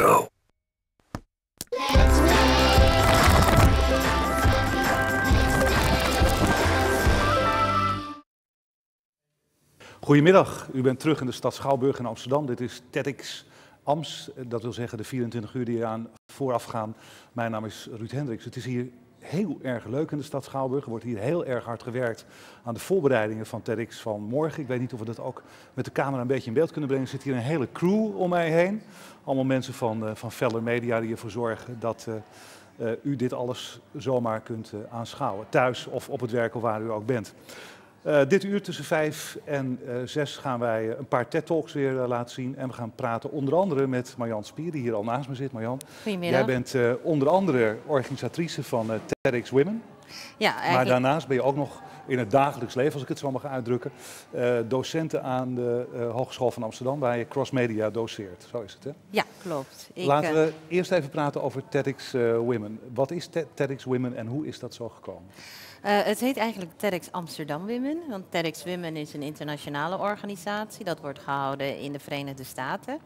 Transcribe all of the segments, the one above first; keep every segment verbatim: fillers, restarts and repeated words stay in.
go. Goedemiddag, u bent terug in de stad Schouwburg in Amsterdam. Dit is TEDx Ams, dat wil zeggen de vierentwintig uur die eraan vooraf gaan. Mijn naam is Ruud Hendricks. Het is hier heel erg leuk in de stad Schouwburg. Er wordt hier heel erg hard gewerkt aan de voorbereidingen van TEDx van morgen. Ik weet niet of we dat ook met de camera een beetje in beeld kunnen brengen. Er zit hier een hele crew om mij heen. Allemaal mensen van, uh, van Feller Media die ervoor zorgen dat uh, uh, u dit alles zomaar kunt uh, aanschouwen. Thuis of op het werk of waar u ook bent. Uh, dit uur tussen vijf en uh, zes gaan wij uh, een paar TED-talks weer uh, laten zien. En we gaan praten onder andere met Marjan Spier, die hier al naast me zit. Marjan, goedemiddag. Jij bent uh, onder andere organisatrice van uh, TEDx Women. Ja, eigenlijk... Maar daarnaast ben je ook nog in het dagelijks leven, als ik het zo mag uitdrukken, uh, docenten aan de uh, Hogeschool van Amsterdam, waar je crossmedia doceert. Zo is het, hè? Ja, klopt. Ik, Laten we uh... eerst even praten over TEDx uh, Women. Wat is TEDx Women en hoe is dat zo gekomen? Uh, het heet eigenlijk TEDx Amsterdam Women, want TEDx Women is een internationale organisatie. Dat wordt gehouden in de Verenigde Staten.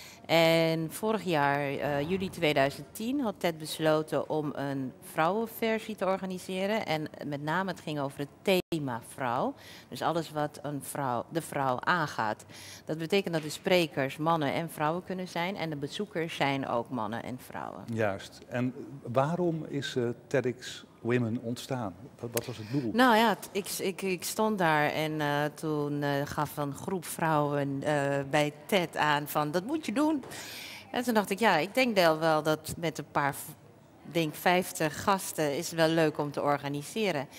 En vorig jaar, uh, juli tweeduizend tien, had TED besloten om een vrouwenversie te organiseren. En met name het ging over het thema vrouw. Dus alles wat een vrouw, de vrouw aangaat. Dat betekent dat de sprekers mannen en vrouwen kunnen zijn. En de bezoekers zijn ook mannen en vrouwen. Juist. En waarom is uh, TEDx Women ontstaan? Wat, wat was het doel? Nou ja, t, ik, ik, ik stond daar en uh, toen uh, gaf een groep vrouwen uh, bij TED aan van dat moet je doen. En toen dacht ik, ja, ik denk wel dat met een paar, denk vijftig gasten is het wel leuk om te organiseren.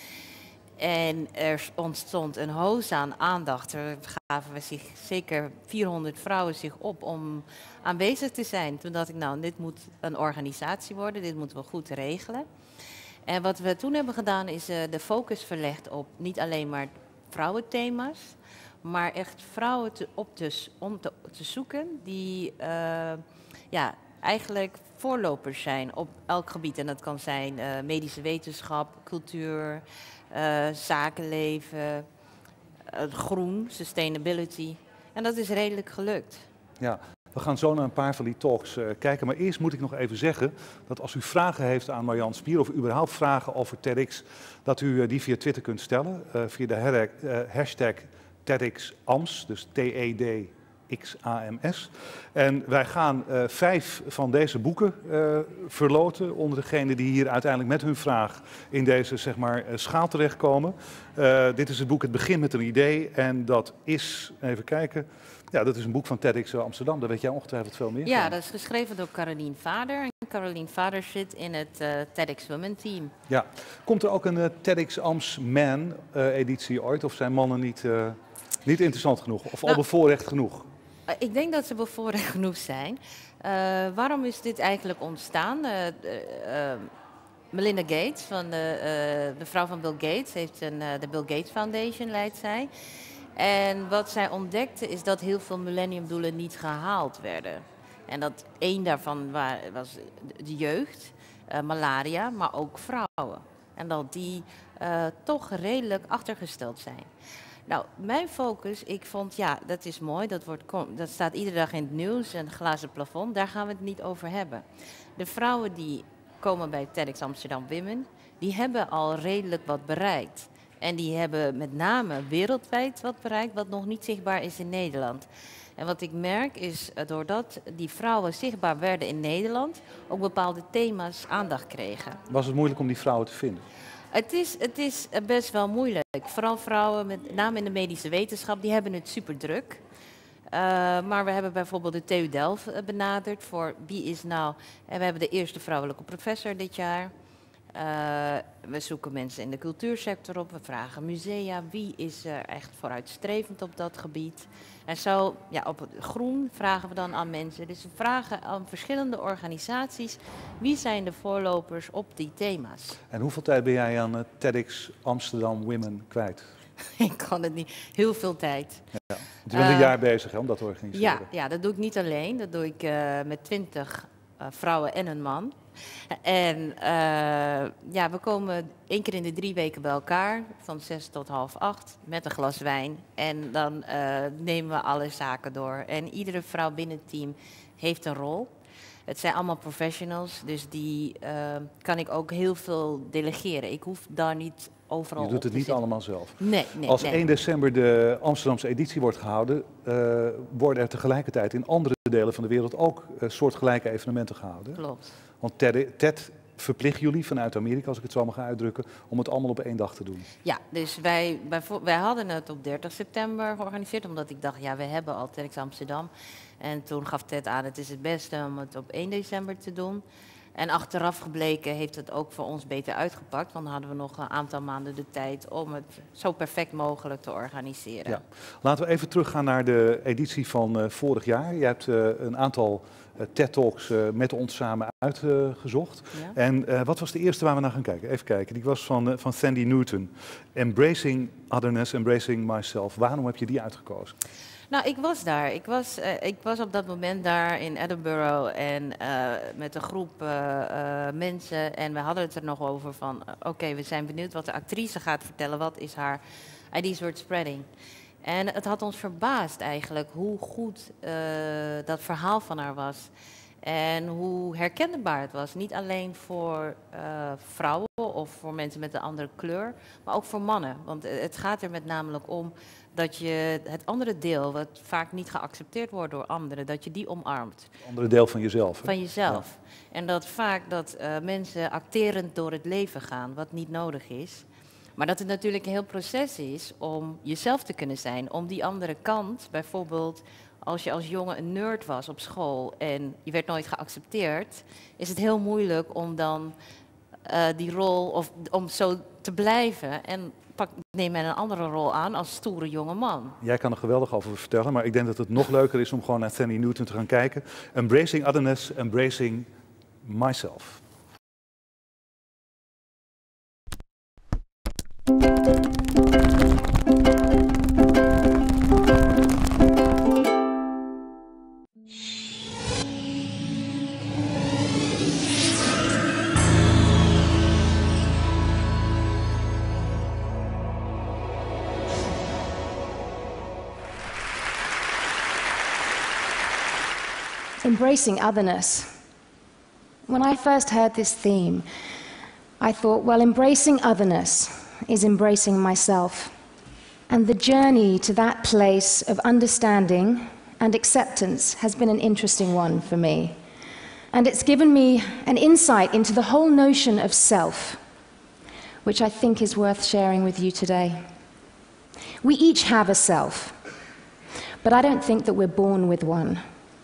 En er ontstond een hoos aan aandacht. Er gaven we zich, zeker vierhonderd vrouwen zich op om aanwezig te zijn. Toen dacht ik, nou, dit moet een organisatie worden, dit moeten we goed regelen. En wat we toen hebben gedaan is uh, de focus verlegd op niet alleen maar vrouwenthema's, maar echt vrouwen te, op te, om te, te zoeken die uh, ja, eigenlijk voorlopers zijn op elk gebied. En dat kan zijn uh, medische wetenschap, cultuur, uh, zakenleven, uh, groen, sustainability. En dat is redelijk gelukt. Ja. We gaan zo naar een paar van die talks uh, kijken. Maar eerst moet ik nog even zeggen dat als u vragen heeft aan Marjan Spier of überhaupt vragen over TEDx, dat u uh, die via Twitter kunt stellen. Uh, via de hashtag, uh, hashtag TEDxAms, dus T E D X A M S. En wij gaan uh, vijf van deze boeken uh, verloten onder degenen die hier uiteindelijk met hun vraag in deze zeg maar, uh, schaal terechtkomen. Uh, dit is het boek Het begint met een idee en dat is, even kijken... Ja, dat is een boek van TEDx Amsterdam, daar weet jij ongetwijfeld veel meer Ja, van. dat is geschreven door Carolien Vader. En Carolien Vader zit in het uh, TEDx Women team. Ja. Komt er ook een uh, TEDx Ams Man uh, editie ooit? Of zijn mannen niet, uh, niet interessant genoeg? Of nou, al bevoorrecht genoeg? Uh, ik denk dat ze bevoorrecht genoeg zijn. Uh, waarom is dit eigenlijk ontstaan? Uh, uh, uh, Melinda Gates, van de, uh, de vrouw van Bill Gates, heeft een, uh, de Bill Gates Foundation, leidt zij. En wat zij ontdekte is dat heel veel millenniumdoelen niet gehaald werden. En dat één daarvan was de jeugd, uh, malaria, maar ook vrouwen. En dat die uh, toch redelijk achtergesteld zijn. Nou, mijn focus, ik vond, ja, dat is mooi, dat, wordt, dat staat iedere dag in het nieuws, een glazen plafond, daar gaan we het niet over hebben. De vrouwen die komen bij TEDx Amsterdam Women, die hebben al redelijk wat bereikt. En die hebben met name wereldwijd wat bereikt, wat nog niet zichtbaar is in Nederland. En wat ik merk is, doordat die vrouwen zichtbaar werden in Nederland, ook bepaalde thema's aandacht kregen. Was het moeilijk om die vrouwen te vinden? Het is, het is best wel moeilijk. Vooral vrouwen, met name in de medische wetenschap, die hebben het super druk. Uh, maar we hebben bijvoorbeeld de T U Delft benaderd voor wie is nou... En we hebben de eerste vrouwelijke professor dit jaar. Uh, we zoeken mensen in de cultuursector op, we vragen musea, wie is er echt vooruitstrevend op dat gebied. En zo, ja, op het groen vragen we dan aan mensen. Dus we vragen aan verschillende organisaties, wie zijn de voorlopers op die thema's. En hoeveel tijd ben jij aan uh, TEDx Amsterdam Women kwijt? Ik kan het niet, heel veel tijd. Ja, je bent een uh, jaar bezig hè, om dat te organiseren. Ja, ja, dat doe ik niet alleen, dat doe ik uh, met twintig uh, vrouwen en een man. En uh, ja, we komen één keer in de drie weken bij elkaar, van zes tot half acht, met een glas wijn. En dan uh, nemen we alle zaken door. En iedere vrouw binnen het team heeft een rol. Het zijn allemaal professionals, dus die uh, kan ik ook heel veel delegeren. Ik hoef daar niet overal op te Je doet het niet zitten. allemaal zelf. Nee, nee, Als nee. één december de Amsterdamse editie wordt gehouden, uh, worden er tegelijkertijd in andere delen van de wereld ook uh, soortgelijke evenementen gehouden. Klopt. Want TED, TED verplicht jullie vanuit Amerika, als ik het zo mag uitdrukken, om het allemaal op één dag te doen. Ja, dus wij, wij hadden het op dertig september georganiseerd, omdat ik dacht, ja, we hebben al TEDx Amsterdam. En toen gaf TED aan, het is het beste om het op één december te doen. En achteraf gebleken heeft het ook voor ons beter uitgepakt, want dan hadden we nog een aantal maanden de tijd om het zo perfect mogelijk te organiseren. Ja. Laten we even teruggaan naar de editie van uh, vorig jaar. Je hebt uh, een aantal uh, TED-talks uh, met ons samen uitgezocht. Uh, ja. En uh, wat was de eerste waar we naar gaan kijken? Even kijken, die was van, uh, van Thandie Newton. Embracing Otherness, Embracing Myself. Waarom heb je die uitgekozen? Nou, ik was daar. Ik was, uh, ik was op dat moment daar in Edinburgh en uh, met een groep uh, uh, mensen. En we hadden het er nog over van, uh, oké, okay, we zijn benieuwd wat de actrice gaat vertellen. Wat is haar Ideas Worth Spreading? En het had ons verbaasd eigenlijk hoe goed uh, dat verhaal van haar was. En hoe herkenbaar het was. Niet alleen voor uh, vrouwen of voor mensen met een andere kleur, maar ook voor mannen. Want het gaat er met namelijk om dat je het andere deel, wat vaak niet geaccepteerd wordt door anderen, dat je die omarmt. Het andere deel van jezelf. Hè? Van jezelf. Ja. En dat vaak dat uh, mensen acterend door het leven gaan, wat niet nodig is. Maar dat het natuurlijk een heel proces is om jezelf te kunnen zijn. Om die andere kant, bijvoorbeeld als je als jongen een nerd was op school en je werd nooit geaccepteerd, is het heel moeilijk om dan uh, die rol, of om zo te blijven en pak, neem men een andere rol aan als stoere jonge man. Jij kan er geweldig over vertellen, maar ik denk dat het nog leuker is om gewoon naar Thandie Newton te gaan kijken. Embracing Otherness, Embracing Myself. Embracing otherness. When I first heard this theme, I thought, well, embracing otherness is embracing myself. And the journey to that place of understanding and acceptance has been an interesting one for me. And it's given me an insight into the whole notion of self, which I think is worth sharing with you today. We each have a self, but I don't think that we're born with one.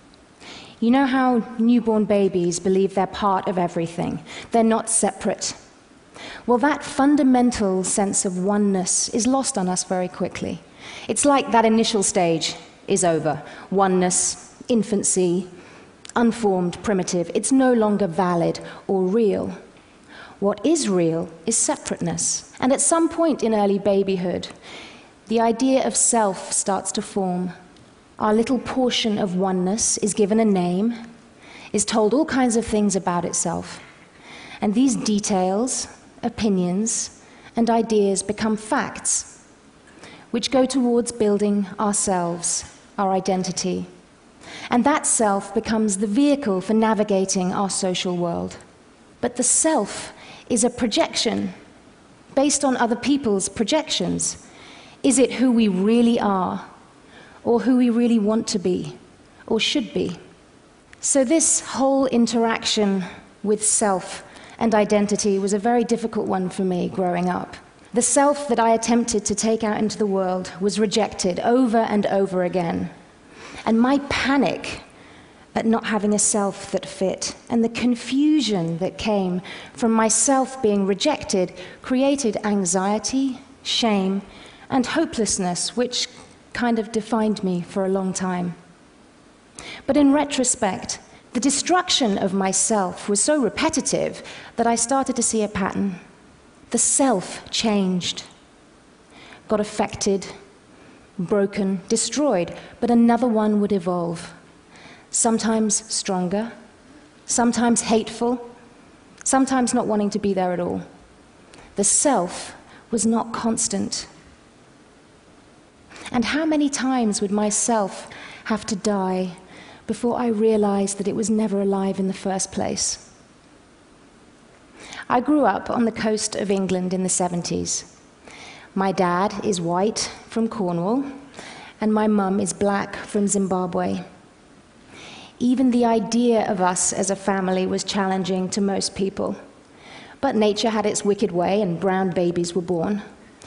You know how newborn babies believe they're part of everything, they're not separate. Well, that fundamental sense of oneness is lost on us very quickly. It's like that initial stage is over. Oneness, infancy, unformed, primitive. It's no longer valid or real. What is real is separateness. And at some point in early babyhood, the idea of self starts to form. Our little portion of oneness is given a name, is told all kinds of things about itself. And these details, opinions, and ideas become facts, which go towards building ourselves, our identity. And that self becomes the vehicle for navigating our social world. But the self is a projection based on other people's projections. Is it who we really are? Or who we really want to be, or should be. So this whole interaction with self and identity was a very difficult one for me growing up. The self that I attempted to take out into the world was rejected over and over again. And my panic at not having a self that fit, and the confusion that came from myself being rejected, created anxiety, shame, and hopelessness, which kind of defined me for a long time. But in retrospect, the destruction of myself was so repetitive that I started to see a pattern. The self changed, got affected, broken, destroyed, but another one would evolve. Sometimes stronger, sometimes hateful, sometimes not wanting to be there at all. The self was not constant. And how many times would myself have to die before I realized that it was never alive in the first place? I grew up on the coast of England in the seventies. My dad is white from Cornwall, and my mum is black from Zimbabwe. Even the idea of us as a family was challenging to most people. But nature had its wicked way, and brown babies were born.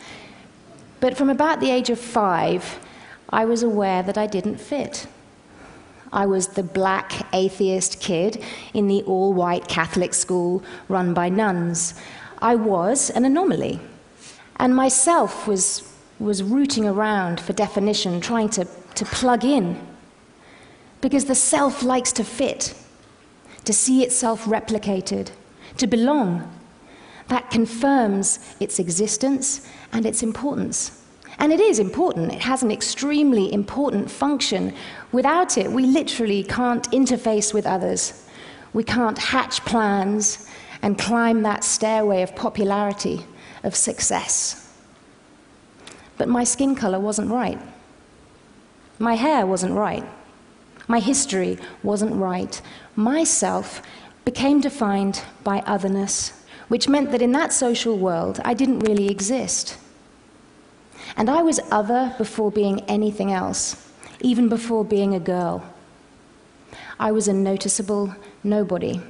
But from about the age of five, I was aware that I didn't fit. I was the black atheist kid in the all-white Catholic school run by nuns. I was an anomaly. And myself was, was rooting around for definition, trying to, to plug in. Because the self likes to fit, to see itself replicated, to belong. That confirms its existence and its importance. And it is important. It has an extremely important function. Without it, we literally can't interface with others. We can't hatch plans and climb that stairway of popularity, of success. But my skin color wasn't right. My hair wasn't right. My history wasn't right. Myself became defined by otherness, which meant that in that social world, I didn't really exist. And I was other before being anything else, even before being a girl. I was a noticeable nobody.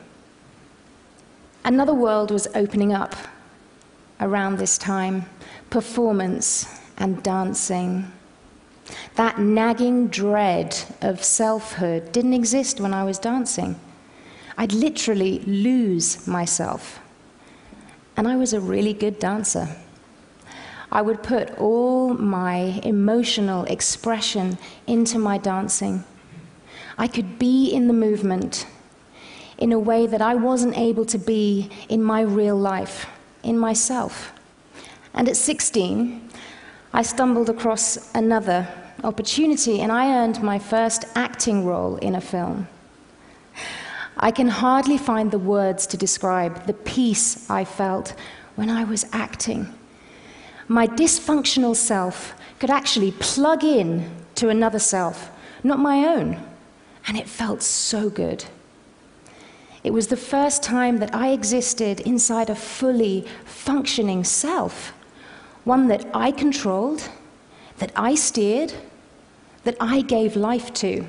Another world was opening up around this time: performance and dancing. That nagging dread of selfhood didn't exist when I was dancing. I'd literally lose myself. And I was a really good dancer. I would put all my emotional expression into my dancing. I could be in the movement in a way that I wasn't able to be in my real life, in myself. And at sixteen, I stumbled across another opportunity, and I earned my first acting role in a film. I can hardly find the words to describe the peace I felt when I was acting. My dysfunctional self could actually plug in to another self, not my own, and it felt so good. It was the first time that I existed inside a fully functioning self, one that I controlled, that I steered, that I gave life to.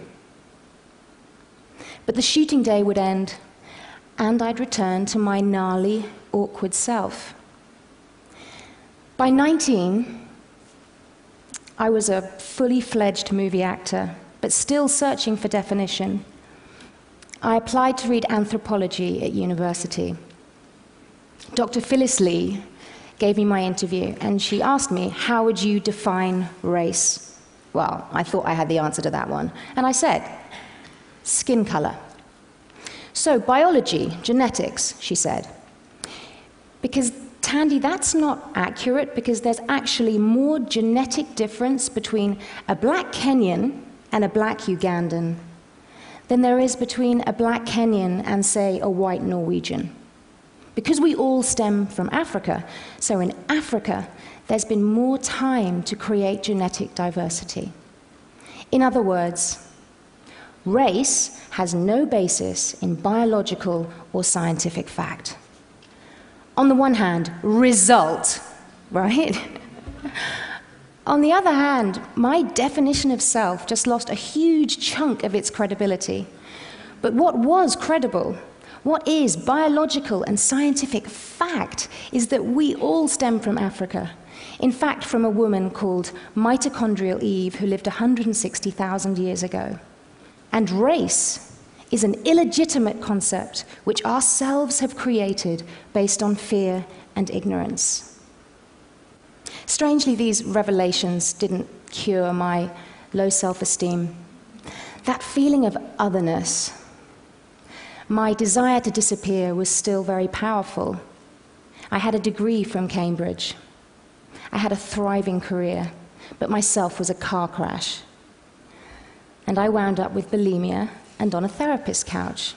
But the shooting day would end, and I'd return to my gnarly, awkward self. By nineteen, I was a fully fledged movie actor, but still searching for definition. I applied to read anthropology at university. Doctor Phyllis Lee gave me my interview, and she asked me, how would you define race? Well, I thought I had the answer to that one. And I said, skin color. So, biology, genetics, she said. Because, Tandy, that's not accurate, because there's actually more genetic difference between a black Kenyan and a black Ugandan than there is between a black Kenyan and, say, a white Norwegian. Because we all stem from Africa, so in Africa, there's been more time to create genetic diversity. In other words, race has no basis in biological or scientific fact. On the one hand, result, right? On the other hand, my definition of self just lost a huge chunk of its credibility. But what was credible, what is biological and scientific fact, is that we all stem from Africa. In fact, from a woman called Mitochondrial Eve, who lived one hundred sixty thousand years ago. And race is an illegitimate concept which ourselves have created based on fear and ignorance. Strangely, these revelations didn't cure my low self-esteem. That feeling of otherness, my desire to disappear, was still very powerful. I had a degree from Cambridge. I had a thriving career, but myself was a car crash. And I wound up with bulimia and on a therapist's couch.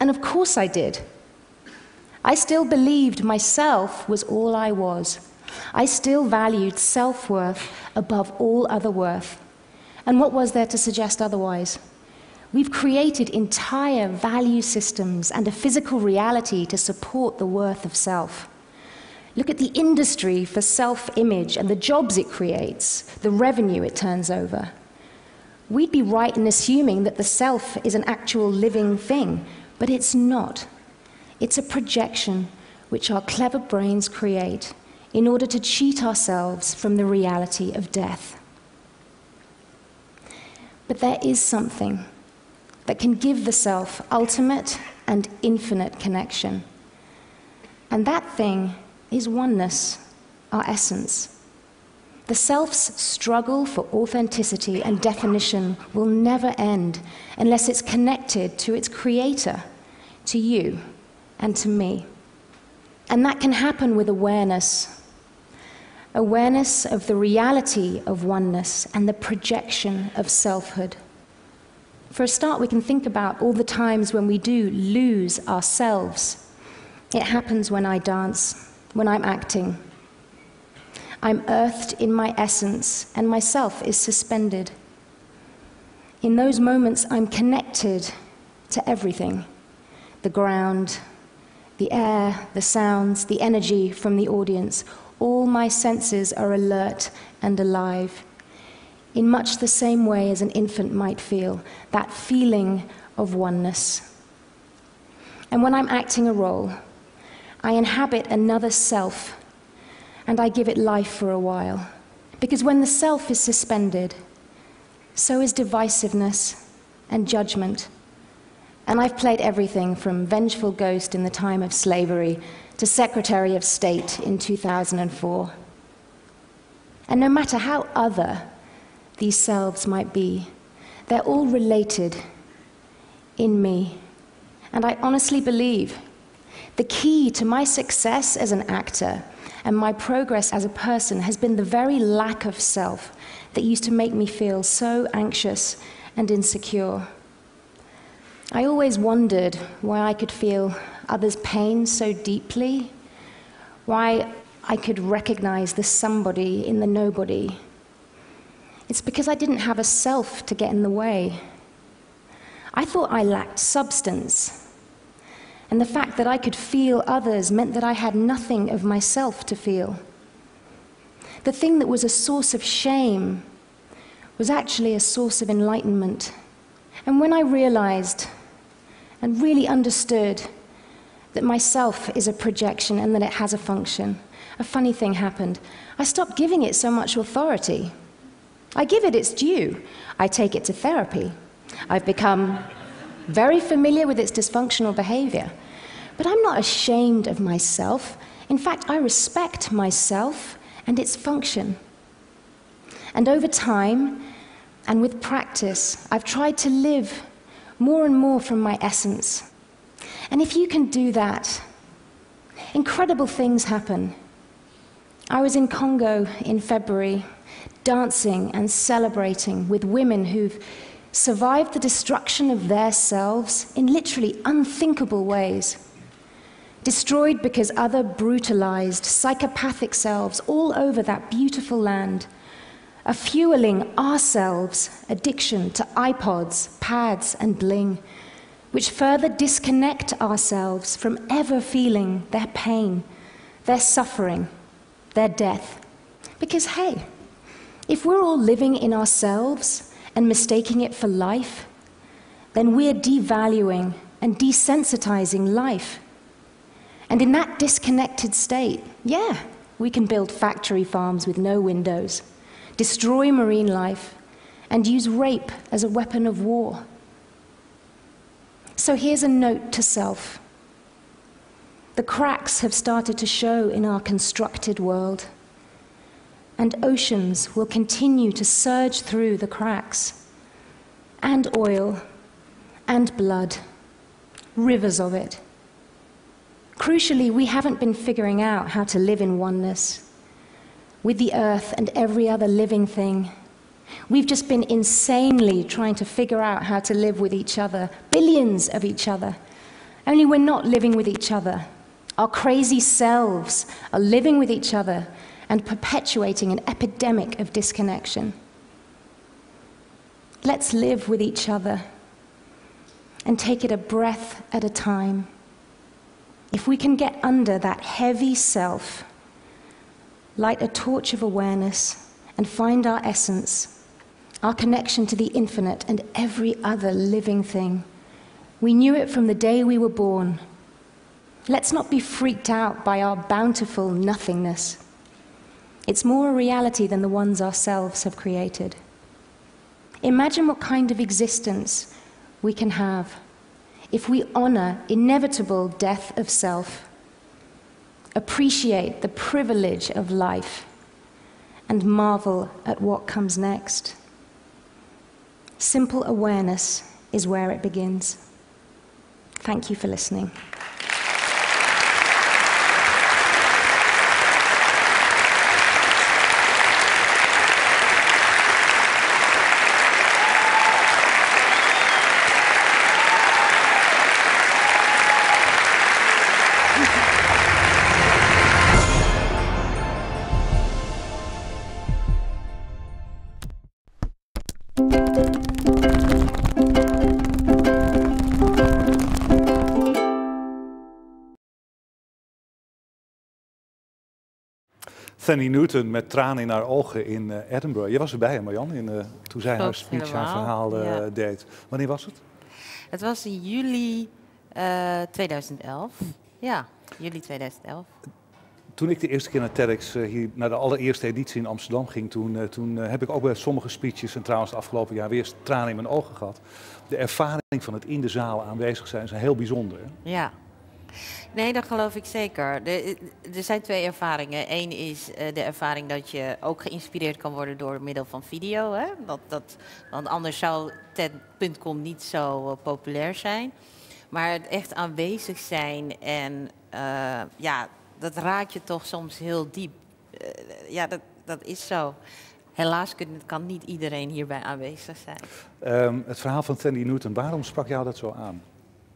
And of course I did. I still believed myself was all I was. I still valued self-worth above all other worth. And what was there to suggest otherwise? We've created entire value systems and a physical reality to support the worth of self. Look at the industry for self-image and the jobs it creates, the revenue it turns over. We'd be right in assuming that the self is an actual living thing, but it's not. It's a projection which our clever brains create in order to cheat ourselves from the reality of death. But there is something that can give the self ultimate and infinite connection. And that thing is oneness, our essence. The self's struggle for authenticity and definition will never end unless it's connected to its creator, to you and to me. And that can happen with awareness. Awareness of the reality of oneness and the projection of selfhood. For a start, we can think about all the times when we do lose ourselves. It happens when I dance, when I'm acting. I'm earthed in my essence, and myself is suspended. In those moments, I'm connected to everything. The ground, the air, the sounds, the energy from the audience. All my senses are alert and alive, in much the same way as an infant might feel, that feeling of oneness. And when I'm acting a role, I inhabit another self, and I give it life for a while. Because when the self is suspended, so is divisiveness and judgment. And I've played everything from vengeful ghost in the time of slavery to Secretary of State in two thousand four. And no matter how other these selves might be, they're all related in me. And I honestly believe the key to my success as an actor and my progress as a person has been the very lack of self that used to make me feel so anxious and insecure. I always wondered why I could feel others' pain so deeply, why I could recognize the somebody in the nobody. It's because I didn't have a self to get in the way. I thought I lacked substance. And the fact that I could feel others meant that I had nothing of myself to feel. The thing that was a source of shame was actually a source of enlightenment. And when I realized and really understood that myself is a projection and that it has a function, a funny thing happened. I stopped giving it so much authority. I give it its due. I take it to therapy. I've become very familiar with its dysfunctional behavior. But I'm not ashamed of myself. In fact, I respect myself and its function. And over time, and with practice, I've tried to live more and more from my essence. And if you can do that, incredible things happen. I was in Congo in February, dancing and celebrating with women who've survived the destruction of their selves in literally unthinkable ways. Destroyed because other brutalized, psychopathic selves all over that beautiful land are fueling ourselves' addiction to iPods, pads, and bling, which further disconnect ourselves from ever feeling their pain, their suffering, their death. Because, hey, if we're all living in ourselves and mistaking it for life, then we're devaluing and desensitizing life. And in that disconnected state, yeah, we can build factory farms with no windows, destroy marine life, and use rape as a weapon of war. So here's a note to self. The cracks have started to show in our constructed world, and oceans will continue to surge through the cracks, and oil, and blood, rivers of it. Crucially, we haven't been figuring out how to live in oneness with the earth and every other living thing. We've just been insanely trying to figure out how to live with each other, billions of each other, Only we're not living with each other. Our crazy selves are living with each other and perpetuating an epidemic of disconnection. Let's live with each other and take it a breath at a time. If we can get under that heavy self, light a torch of awareness, and find our essence, our connection to the infinite and every other living thing. We knew it from the day we were born. Let's not be freaked out by our bountiful nothingness. It's more a reality than the ones ourselves have created. Imagine what kind of existence we can have if we honor inevitable death of self, appreciate the privilege of life, and marvel at what comes next. Simple awareness is where it begins. Thank you for listening. Thandie Newton met tranen in haar ogen in uh, Edinburgh. Je was erbij, hè, Marjan, in, uh, toen zij haar speech, haar verhaal uh, ja. deed. Wanneer was het? Het was in juli uh, tweeduizend elf. Ja, juli tweeduizend elf. Toen ik de eerste keer naar TEDx, uh, hier naar de allereerste editie in Amsterdam ging, toen, uh, toen uh, heb ik ook bij sommige speeches en trouwens het afgelopen jaar weer tranen in mijn ogen gehad. De ervaring van het in de zaal aanwezig zijn is heel bijzonder. Hè? Ja. Nee, dat geloof ik zeker. De, er zijn twee ervaringen. Eén is uh, de ervaring dat je ook geïnspireerd kan worden door middel van video. Hè? Dat, dat, want anders zou TED punt com niet zo uh, populair zijn. Maar het echt aanwezig zijn en uh, ja, dat raakt je toch soms heel diep. Uh, ja, dat, dat is zo. Helaas kun, kan niet iedereen hierbij aanwezig zijn. Um, het verhaal van Thandie Newton, waarom sprak jou dat zo aan?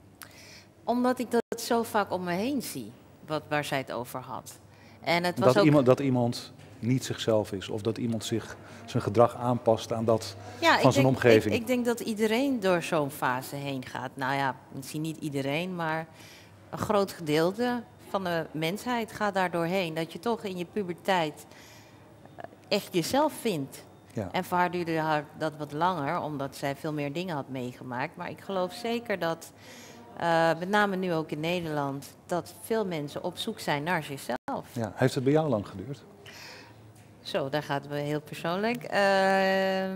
Omdat ik dat zo vaak om me heen zie, wat, waar zij het over had. En het was dat, ook... iemand, dat iemand niet zichzelf is, of dat iemand zich zijn gedrag aanpast aan dat ja, van zijn denk, omgeving. Ik, ik denk dat iedereen door zo'n fase heen gaat. Nou ja, misschien niet iedereen, maar een groot gedeelte van de mensheid gaat daar doorheen. Dat je toch in je puberteit echt jezelf vindt. Ja. En voor haar duurde haar dat wat langer, omdat zij veel meer dingen had meegemaakt. Maar ik geloof zeker dat... Uh, met name nu ook in Nederland, dat veel mensen op zoek zijn naar zichzelf. Ja, heeft het bij jou lang geduurd? Zo, daar gaat het wel heel persoonlijk. Uh,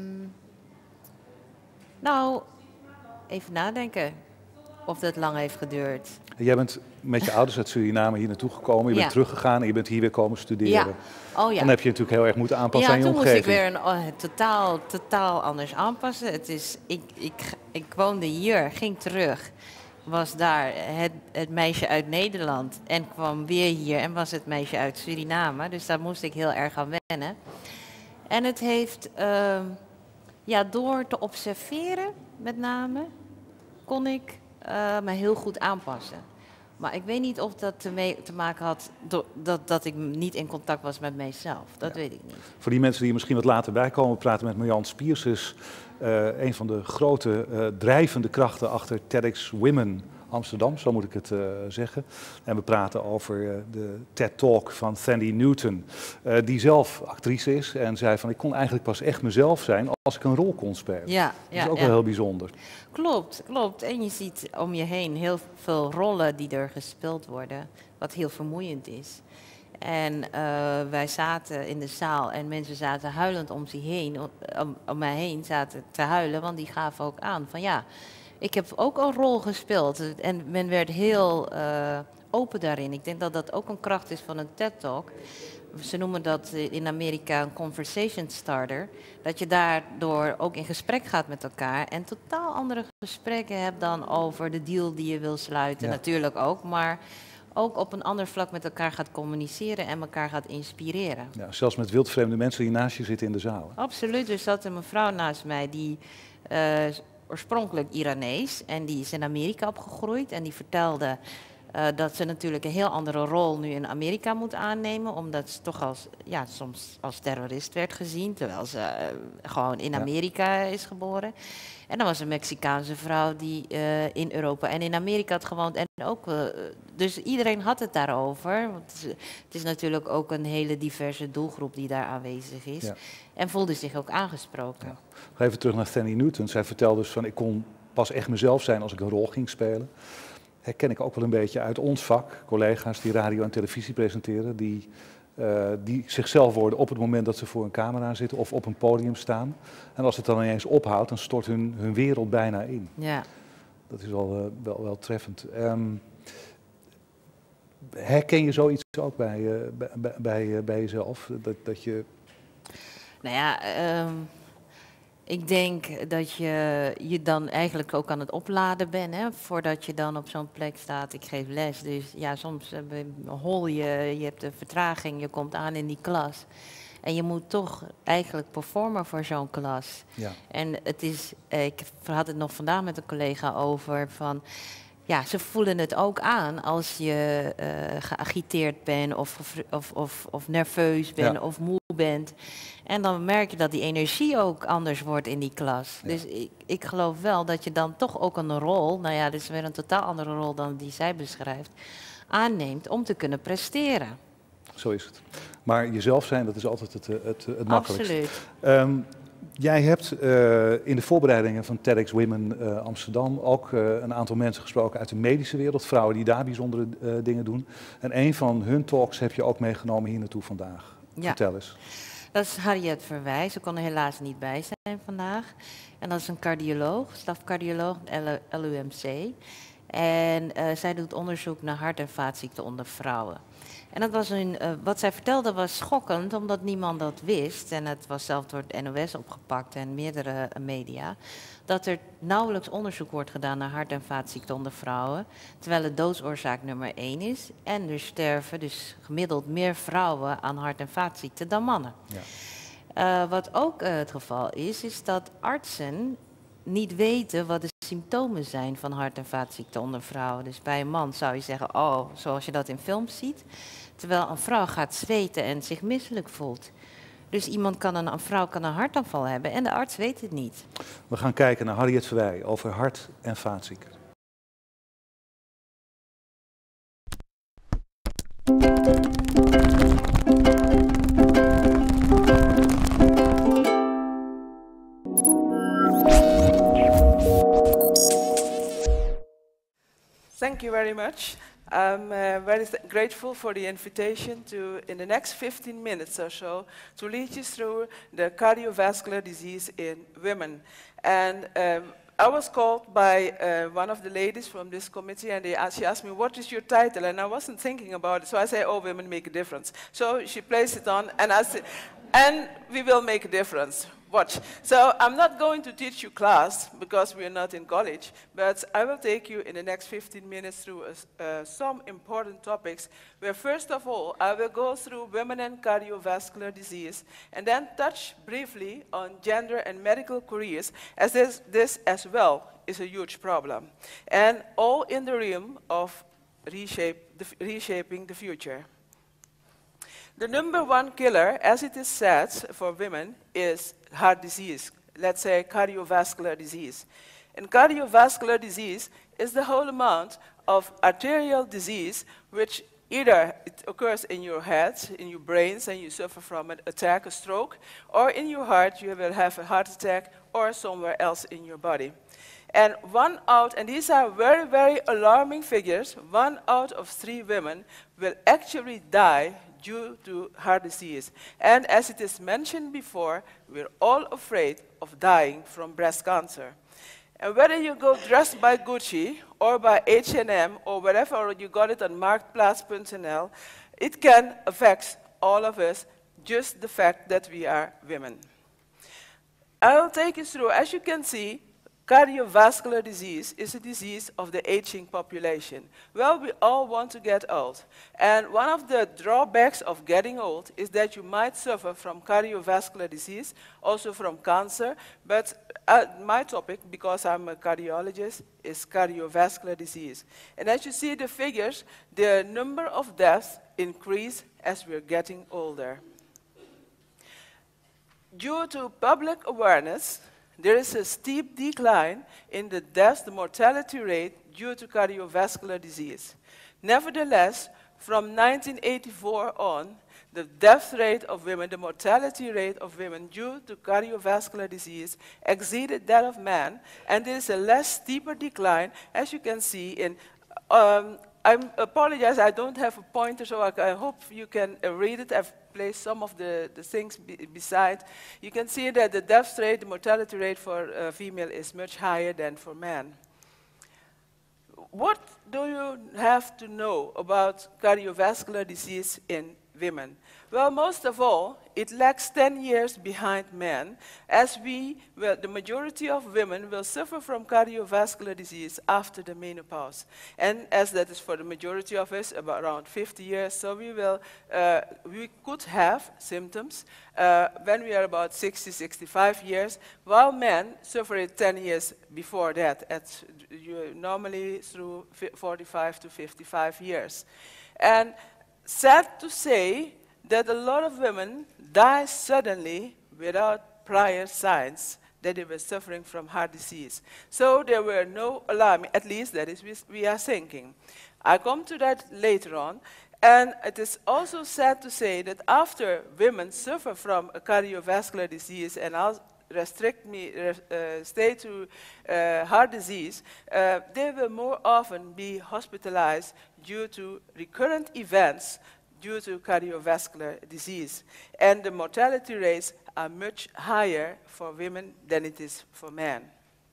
nou, even nadenken of dat lang heeft geduurd. Jij bent met je ouders uit Suriname hier naartoe gekomen, je ja. bent teruggegaan en je bent hier weer komen studeren. Ja. Oh, ja. Dan heb je natuurlijk heel erg moeten aanpassen ja, aan je omgeving. omgeving. Ja, toen moest ik weer een, oh, totaal, totaal anders aanpassen. Het is, ik, ik, ik woonde hier, ging terug, was daar het, het meisje uit Nederland en kwam weer hier en was het meisje uit Suriname. Dus daar moest ik heel erg aan wennen. En het heeft, uh, ja, door te observeren met name, kon ik uh, me heel goed aanpassen. Maar ik weet niet of dat te, mee, te maken had do, dat, dat ik niet in contact was met mijzelf. Dat ja. weet ik niet. Voor die mensen die er misschien wat later bij komen, we praten met Marjan Spiers, is uh, een van de grote uh, drijvende krachten achter TEDx Women Amsterdam, zo moet ik het uh, zeggen. En we praten over uh, de TED Talk van Thandie Newton, uh, die zelf actrice is en zei van ik kon eigenlijk pas echt mezelf zijn als ik een rol kon spelen. Ja, dat ja, is ook ja. wel heel bijzonder. Klopt, klopt. En je ziet om je heen heel veel rollen die er gespeeld worden, wat heel vermoeiend is. En uh, wij zaten in de zaal en mensen zaten huilend om zich heen, om, om mij heen zaten te huilen, want die gaven ook aan van ja, ik heb ook een rol gespeeld. En men werd heel uh, open daarin. Ik denk dat dat ook een kracht is van een TED Talk. Ze noemen dat in Amerika een conversation starter. Dat je daardoor ook in gesprek gaat met elkaar en totaal andere gesprekken hebt dan over de deal die je wil sluiten. Ja. Natuurlijk ook, maar ook op een ander vlak met elkaar gaat communiceren en elkaar gaat inspireren. Ja, zelfs met wildvreemde mensen die naast je zitten in de zaal. Absoluut. Er zat een mevrouw naast mij die uh, oorspronkelijk Iranees en die is in Amerika opgegroeid en die vertelde uh, dat ze natuurlijk een heel andere rol nu in Amerika moet aannemen, omdat ze toch als, ja, soms als terrorist werd gezien, terwijl ze uh, gewoon in Amerika ja. is geboren. En dan was een Mexicaanse vrouw die uh, in Europa en in Amerika had gewoond. En ook, uh, dus iedereen had het daarover. Want het, is, het is natuurlijk ook een hele diverse doelgroep die daar aanwezig is. Ja. En voelde zich ook aangesproken. Ja. Nog even terug naar Thandie Newton. Zij vertelde dus van ik kon pas echt mezelf zijn als ik een rol ging spelen. Herken ik ook wel een beetje uit ons vak. Collega's die radio en televisie presenteren. Die, uh, die zichzelf worden op het moment dat ze voor een camera zitten of op een podium staan. En als het dan ineens ophoudt, dan stort hun, hun wereld bijna in. Ja. Dat is wel, uh, wel, wel treffend. Um, herken je zoiets ook bij, uh, bij, bij, uh, bij jezelf? Dat, dat je... Nou ja, um, ik denk dat je je dan eigenlijk ook aan het opladen bent, hè, voordat je dan op zo'n plek staat. Ik geef les, dus ja, soms uh, hol je, je hebt een vertraging, je komt aan in die klas. En je moet toch eigenlijk performen voor zo'n klas. Ja. En het is, ik had het nog vandaag met een collega over van, ja, ze voelen het ook aan als je uh, geagiteerd bent of, of, of, of nerveus bent ja. of moe bent. En dan merk je dat die energie ook anders wordt in die klas. Ja. Dus ik, ik geloof wel dat je dan toch ook een rol, nou ja, dit is weer een totaal andere rol dan die zij beschrijft, aanneemt om te kunnen presteren. Zo is het. Maar jezelf zijn, dat is altijd het, het, het makkelijkste. Absoluut. Um, jij hebt uh, in de voorbereidingen van TEDx Women uh, Amsterdam ook uh, een aantal mensen gesproken uit de medische wereld. Vrouwen die daar bijzondere uh, dingen doen. En een van hun talks heb je ook meegenomen hier naartoe vandaag. Ja. Vertel eens. Dat is Harriet Verwij. Ze kon er helaas niet bij zijn vandaag. En dat is een cardioloog, stafcardioloog, L U M C. En uh, zij doet onderzoek naar hart- en vaatziekten onder vrouwen. En dat was een, uh, wat zij vertelde was schokkend, omdat niemand dat wist. En het was zelfs door het N O S opgepakt en meerdere uh, media. Dat er nauwelijks onderzoek wordt gedaan naar hart- en vaatziekten onder vrouwen. Terwijl het doodsoorzaak nummer één is. En er sterven dus gemiddeld meer vrouwen aan hart- en vaatziekten dan mannen. Ja. Uh, wat ook uh, het geval is, is dat artsen niet weten wat de symptomen zijn van hart- en vaatziekten onder vrouwen. Dus bij een man zou je zeggen, oh, zoals je dat in films ziet. Terwijl een vrouw gaat zweten en zich misselijk voelt. Dus iemand kan een, een vrouw kan een hartaanval hebben en de arts weet het niet. We gaan kijken naar Harriet Verwij over hart- en vaatziekten. Thank you very much. I'm uh, very grateful for the invitation to, in the next fifteen minutes or so, to lead you through the cardiovascular disease in women. And um, I was called by uh, one of the ladies from this committee, and they asked, she asked me, what is your title? And I wasn't thinking about it, so I said, oh, women make a difference. So she placed it on, and I said, and we will make a difference. Watch. So I'm not going to teach you class, because we're not in college, but I will take you in the next fifteen minutes through uh, uh, some important topics, where first of all, I will go through women and cardiovascular disease, and then touch briefly on gender and medical careers, as this, this as well is a huge problem, and all in the realm of reshape the, reshaping the future. The number one killer, as it is said, for women is heart disease, let's say cardiovascular disease. And cardiovascular disease is the whole amount of arterial disease, which either it occurs in your head, in your brains, and you suffer from an attack, a stroke, or in your heart, you will have a heart attack, or somewhere else in your body. And one out, and these are very, very alarming figures, one out of three women will actually die due to heart disease. And as it is mentioned before, we're all afraid of dying from breast cancer. And whether you go dressed by Gucci or by H and M or wherever, or you got it on marktplaats dot n l, it can affect all of us, just the fact that we are women. I will take you through, as you can see, Cardiovascular disease is a disease of the aging population. Well, we all want to get old. And one of the drawbacks of getting old is that you might suffer from cardiovascular disease, also from cancer. But uh, my topic, because I'm a cardiologist, is cardiovascular disease. And as you see the figures, the number of deaths increase as we're getting older. Due to public awareness, there is a steep decline in the deaths, the mortality rate due to cardiovascular disease. Nevertheless, from nineteen eighty-four on, the death rate of women, the mortality rate of women due to cardiovascular disease exceeded that of men, and there is a less steeper decline, as you can see in um, I apologize, I don't have a pointer, so I, I hope you can uh, read it. I've placed some of the, the things be beside. You can see that the death rate, the mortality rate for uh, female is much higher than for men. What do you have to know about cardiovascular disease in women? Well, most of all, it lags ten years behind men, as we, well, the majority of women will suffer from cardiovascular disease after the menopause. And as that is for the majority of us, about around fifty years, so we will, uh, we could have symptoms uh, when we are about sixty, sixty-five years, while men suffer it ten years before that, at you, normally through forty-five to fifty-five years. And sad to say, that a lot of women die suddenly without prior signs that they were suffering from heart disease. So there were no alarm, at least that is what we are thinking. I'll come to that later on. And it is also sad to say that after women suffer from a cardiovascular disease, and I'll restrict me, uh, stay to uh, heart disease, uh, they will more often be hospitalized due to recurrent events due to cardiovascular disease. And the mortality rates are much higher for women than it is for men.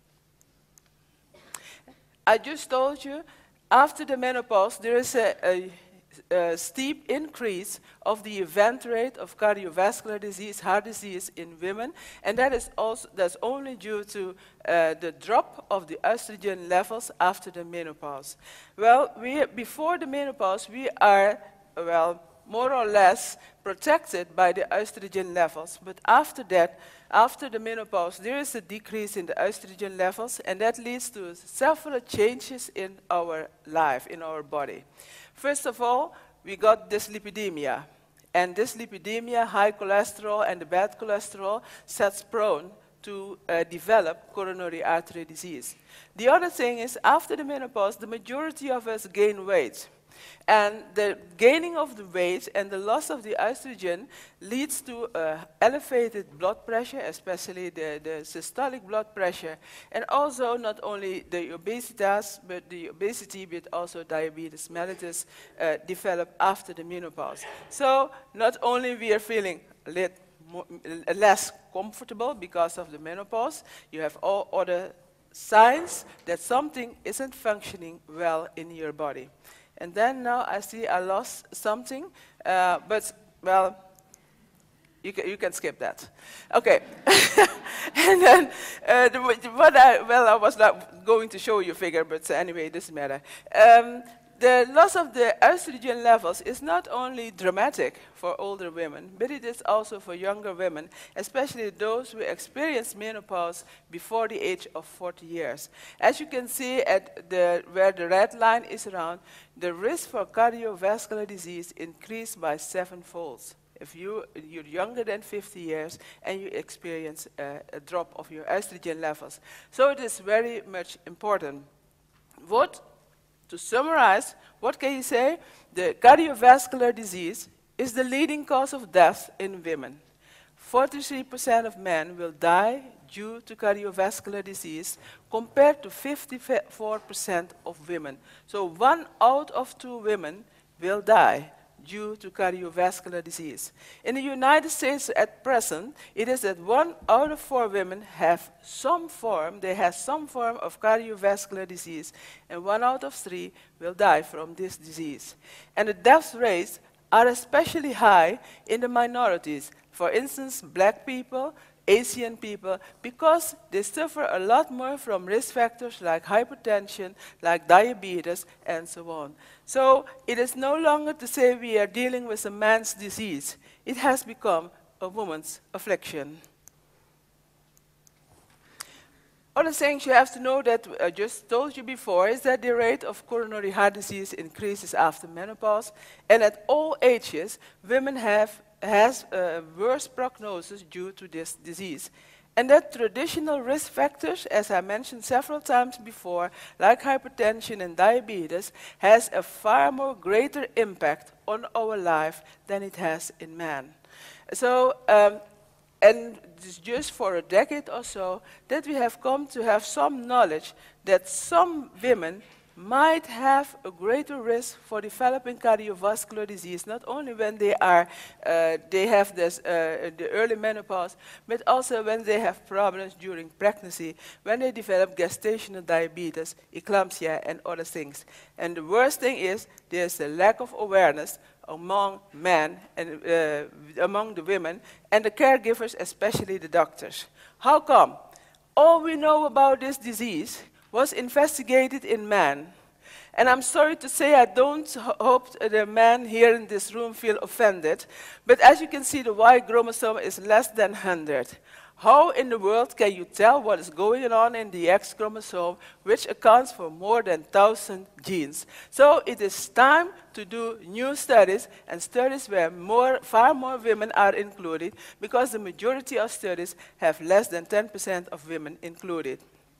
I just told you, after the menopause, there is a, a, a steep increase of the event rate of cardiovascular disease, heart disease in women, and that is also that's only due to uh, the drop of the estrogen levels after the menopause. Well, we, before the menopause, we are well, more or less protected by the estrogen levels. But after that, after the menopause, there is a decrease in the estrogen levels, and that leads to several changes in our life, in our body. First of all, we got dyslipidemia. And dyslipidemia, high cholesterol, and the bad cholesterol sets prone to uh, develop coronary artery disease. The other thing is, after the menopause, the majority of us gain weight. And the gaining of the weight and the loss of the estrogen leads to uh, elevated blood pressure, especially the, the systolic blood pressure, and also not only the obesitas, but the obesity, but also diabetes mellitus uh, develop after the menopause. So not only we are feeling a little more, less comfortable because of the menopause, you have all other signs that something isn't functioning well in your body. And then now I see I lost something, uh, but, well, you can, you can skip that. Okay. And then, uh, the, what I, well, I was not going to show you a figure, but anyway, it doesn't matter. Um, the loss of the estrogen levels is not only dramatic for older women, but it is also for younger women, especially those who experience menopause before the age of forty years. As you can see at the, where the red line is around, the risk for cardiovascular disease increased by sevenfold if you, you're younger than fifty years and you experience uh, a drop of your estrogen levels. So it is very much important. What To summarize, what can you say? The cardiovascular disease is the leading cause of death in women. forty-three percent of men will die due to cardiovascular disease compared to fifty-four percent of women. So one out of two women will die due to cardiovascular disease. In the United States at present, it is that one out of four women have some form, they have some form of cardiovascular disease, and one out of three will die from this disease. And the death rates are especially high in the minorities. For instance, black people, Asian people, because they suffer a lot more from risk factors like hypertension, like diabetes, and so on. So it is no longer to say we are dealing with a man's disease. It has become a woman's affliction. Other things you have to know that I just told you before is that the rate of coronary heart disease increases after menopause, and at all ages, women have has a worse prognosis due to this disease. And that traditional risk factors, as I mentioned several times before, like hypertension and diabetes, has a far more greater impact on our life than it has in men. So, um, and it's just for a decade or so that we have come to have some knowledge that some women might have a greater risk for developing cardiovascular disease, not only when they are uh, they have this uh, the early menopause, but also when they have problems during pregnancy, when they develop gestational diabetes, eclampsia, and other things. And the worst thing is there's a lack of awareness among men and uh, among the women and the caregivers, especially the doctors. How come? All we know about this disease was investigated in man. And I'm sorry to say, I don't ho hope the men here in this room feel offended, but as you can see, the Y chromosome is less than one hundred. How in the world can you tell what is going on in the X chromosome, which accounts for more than one thousand genes? So it is time to do new studies, and studies where more, far more women are included, because the majority of studies have less than ten percent of women included.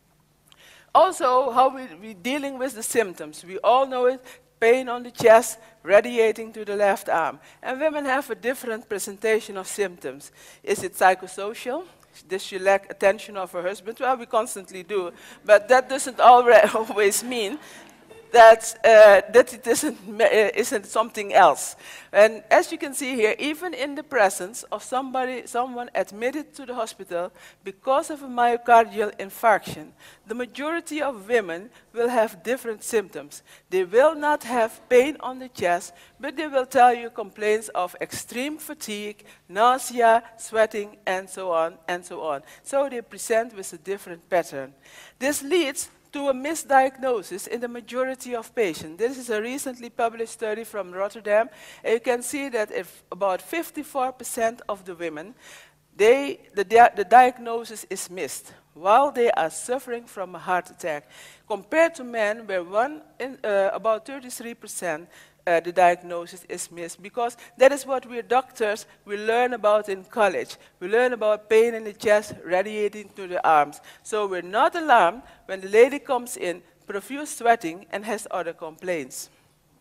Also, how we, we're dealing with the symptoms. We all know it, pain on the chest, radiating to the left arm. And women have a different presentation of symptoms. Is it psychosocial? Does she lack attention of her husband? Well, we constantly do, but that doesn't always mean that, uh, that it isn't, uh, isn't something else. And as you can see here, even in the presence of somebody, someone admitted to the hospital because of a myocardial infarction, the majority of women will have different symptoms. They will not have pain on the chest, but they will tell you complaints of extreme fatigue, nausea, sweating, and so on, and so on. So they present with a different pattern. This leads to a misdiagnosis in the majority of patients. This is a recently published study from Rotterdam. And you can see that if about fifty-four percent of the women, they, the, dia the diagnosis is missed while they are suffering from a heart attack, compared to men where one in, uh, about thirty-three percent Uh, the diagnosis is missed, because that is what we doctors, we learn about in college. We learn about pain in the chest radiating to the arms. So we're not alarmed when the lady comes in, profuse sweating, and has other complaints.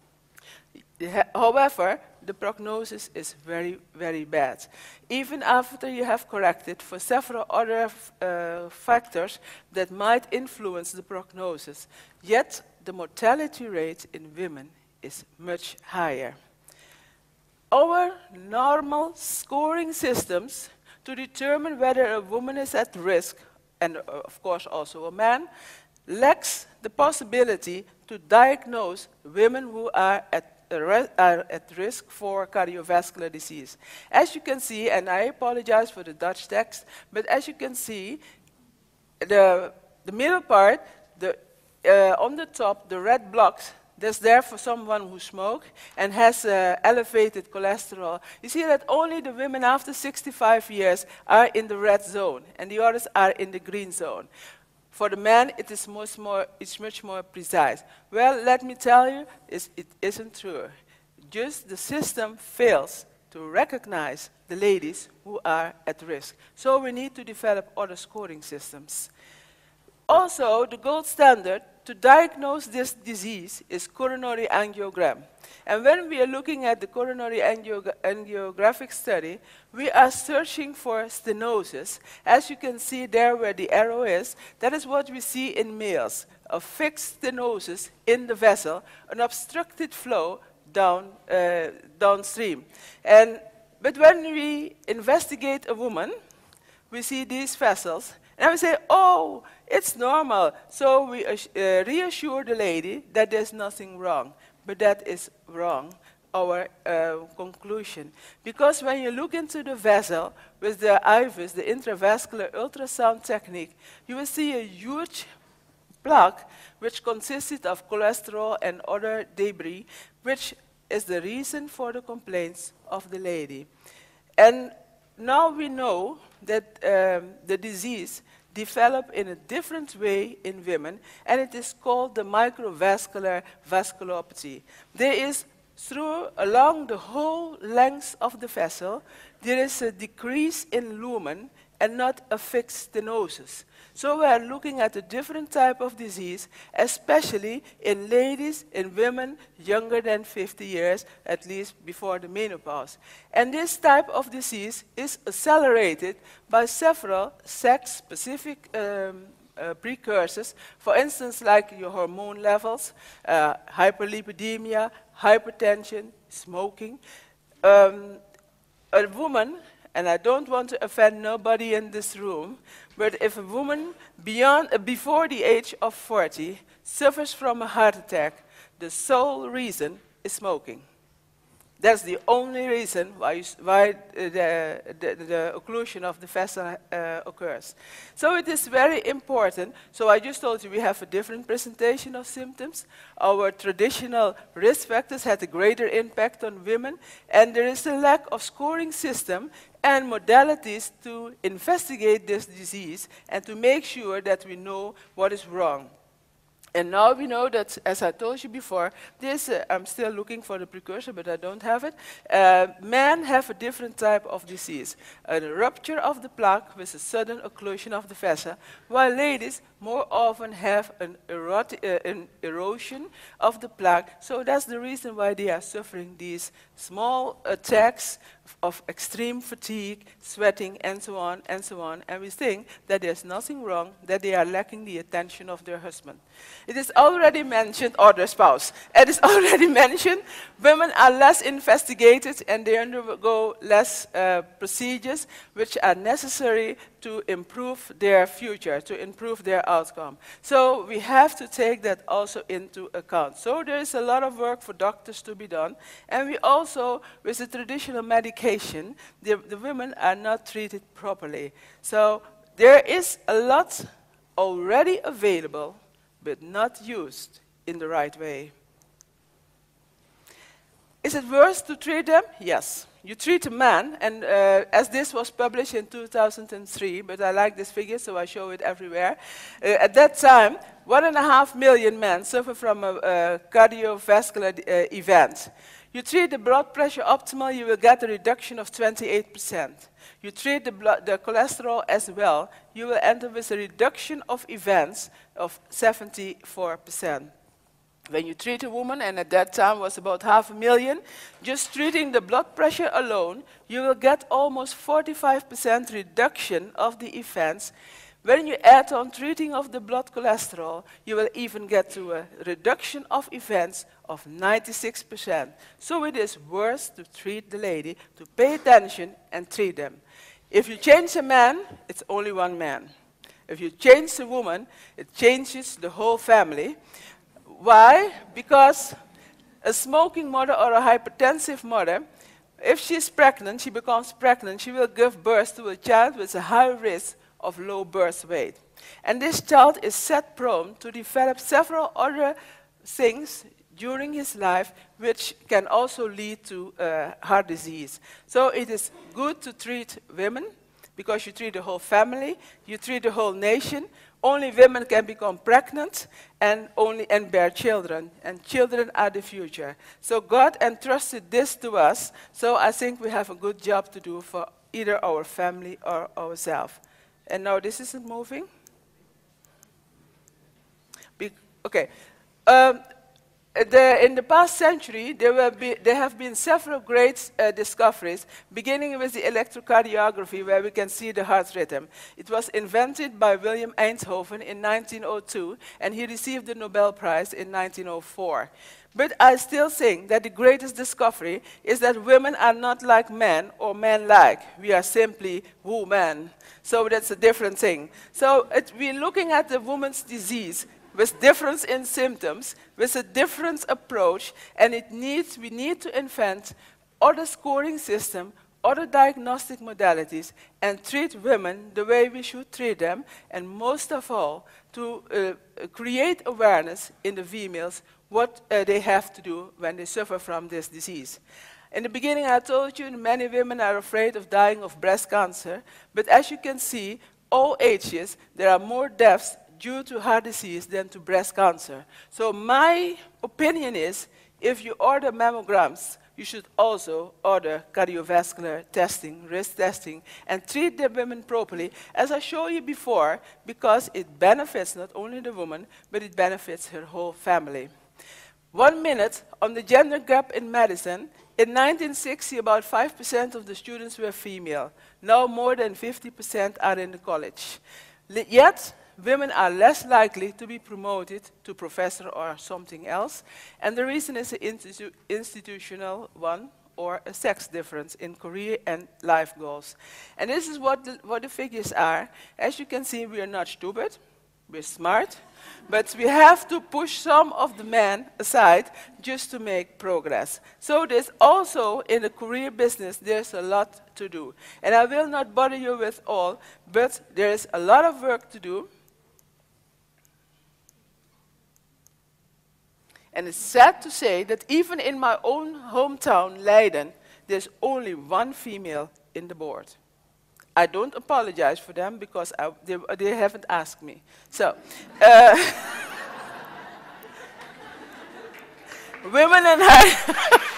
However, the prognosis is very, very bad. Even after you have corrected for several other uh, factors that might influence the prognosis, yet the mortality rate in women is much higher. Our normal scoring systems to determine whether a woman is at risk, and uh, of course also a man, lacks the possibility to diagnose women who are at, uh, are at risk for cardiovascular disease. As you can see, and I apologize for the Dutch text, but as you can see, the, the middle part, the, uh, on the top, the red blocks, that's there for someone who smokes and has uh, elevated cholesterol. You see that only the women after sixty-five years are in the red zone, and the others are in the green zone. For the men, it is much more, it's much more precise. Well, let me tell you, it's, it isn't true. Just the system fails to recognize the ladies who are at risk. So we need to develop other scoring systems. Also, the gold standard to diagnose this disease is coronary angiogram. And when we are looking at the coronary angio angiographic study, we are searching for stenosis. As you can see there where the arrow is, that is what we see in males, a fixed stenosis in the vessel, an obstructed flow down, uh, downstream. And, but when we investigate a woman, we see these vessels, and we say, oh, it's normal. So we uh, reassure the lady that there's nothing wrong. But that is wrong. our uh, conclusion. Because when you look into the vessel with the I V U S, the intravascular ultrasound technique, you will see a huge plaque which consisted of cholesterol and other debris, which is the reason for the complaints of the lady. And now we know that um, the disease develops in a different way in women, and it is called the microvascular vasculopathy. There is, through along the whole length of the vessel, there is a decrease in lumen and not a fixed stenosis. So we are looking at a different type of disease, especially in ladies, in women younger than fifty years, at least before the menopause. And this type of disease is accelerated by several sex-specific um, uh, precursors, for instance, like your hormone levels, uh, hyperlipidemia, hypertension, smoking. Um, a woman, and I don't want to offend nobody in this room, but if a woman beyond, uh, before the age of forty suffers from a heart attack, the sole reason is smoking. That's the only reason why, you, why the, the, the occlusion of the vessel uh, occurs. So it is very important. So I just told you we have a different presentation of symptoms. Our traditional risk factors had a greater impact on women, and there is a lack of scoring system and modalities to investigate this disease and to make sure that we know what is wrong. And now we know that, as I told you before, this, uh, I'm still looking for the precursor, but I don't have it. Uh, men have a different type of disease, a rupture of the plaque with a sudden occlusion of the vessel, while ladies more often have an, eroti uh, an erosion of the plaque. So that's the reason why they are suffering these small attacks of extreme fatigue, sweating, and so on, and so on. And we think that there's nothing wrong, that they are lacking the attention of their husband. It is already mentioned, or their spouse. It is already mentioned, women are less investigated and they undergo less uh, procedures which are necessary to improve their future, to improve their outcome. So we have to take that also into account. So there is a lot of work for doctors to be done. And we also, with the traditional medication, the, the women are not treated properly. So there is a lot already available, but not used in the right way. Is it worse to treat them? Yes. You treat a man, and uh, as this was published in two thousand three, but I like this figure, so I show it everywhere. Uh, at that time, one and a half million men suffer from a, a cardiovascular uh, event. You treat the blood pressure optimal, you will get a reduction of twenty-eight percent. You treat the, blood, the cholesterol as well, you will end up with a reduction of events of seventy-four percent. When you treat a woman, and at that time was about half a million, just treating the blood pressure alone, you will get almost forty-five percent reduction of the events. When you add on treating of the blood cholesterol, you will even get to a reduction of events of ninety-six percent. So it is worse to treat the lady, to pay attention and treat them. If you change a man, it's only one man. If you change a woman, it changes the whole family. Why? Because a smoking mother or a hypertensive mother, if she's pregnant, she becomes pregnant, she will give birth to a child with a high risk of low birth weight. And this child is set prone to develop several other things during his life which can also lead to uh, heart disease. So it is good to treat women because you treat the whole family, you treat the whole nation. Only women can become pregnant and only and bear children, and children are the future. So God entrusted this to us, so I think we have a good job to do for either our family or ourselves. And now this isn't moving. Be okay. Um, The, in the past century, there, will be, there have been several great uh, discoveries, beginning with the electrocardiography, where we can see the heart rhythm. It was invented by William Einthoven in nineteen oh two, and he received the Nobel Prize in nineteen oh four. But I still think that the greatest discovery is that women are not like men or men-like. We are simply women. So that's a different thing. So it, we're looking at the woman's disease with difference in symptoms, with a different approach, and it needs, we need to invent other scoring system, other diagnostic modalities, and treat women the way we should treat them, and most of all, to uh, create awareness in the females what uh, they have to do when they suffer from this disease. In the beginning, I told you many women are afraid of dying of breast cancer, but as you can see, all ages, there are more deaths due to heart disease than to breast cancer. So my opinion is, if you order mammograms, you should also order cardiovascular testing, risk testing, and treat the women properly, as I showed you before, because it benefits not only the woman, but it benefits her whole family. One minute on the gender gap in medicine. In nineteen sixty, about five percent of the students were female. Now more than fifty percent are in the college. Yet, women are less likely to be promoted to professor or something else. And the reason is an institu institutional one or a sex difference in career and life goals. And this is what the, what the figures are. As you can see, we are not stupid. We're smart, but we have to push some of the men aside just to make progress. So there's also, in the career business, there's a lot to do. And I will not bother you with all, but there's a lot of work to do. And it's sad to say that even in my own hometown, Leiden, there's only one female in the board. I don't apologize for them because I, they, they haven't asked me. So, uh, women and heart,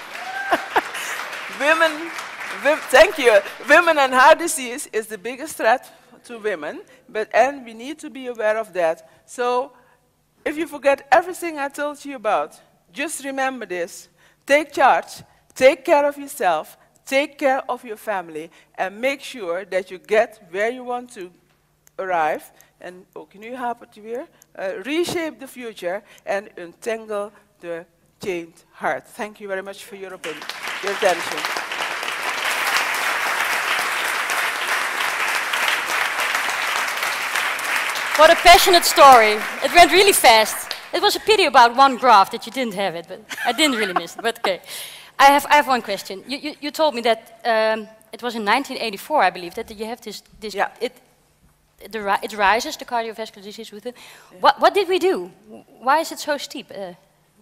women, wim, thank you. Women and heart disease is the biggest threat to women, but and we need to be aware of that. So, if you forget everything I told you about, just remember this: take charge, take care of yourself. Take care of your family and make sure that you get where you want to arrive. And oh, can you help it here? Uh, reshape the future and untangle the chained heart. Thank you very much for your opinion, your attention. What a passionate story. It went really fast. It was a pity about one graph that you didn't have it, but I didn't really miss it, but okay. I have, I have one question. You, you, you told me that um, it was in nineteen eighty-four, I believe, that you have this, this yeah. it, the ri it rises, the cardiovascular disease with it. Yeah. What, what did we do? Why is it so steep? Uh,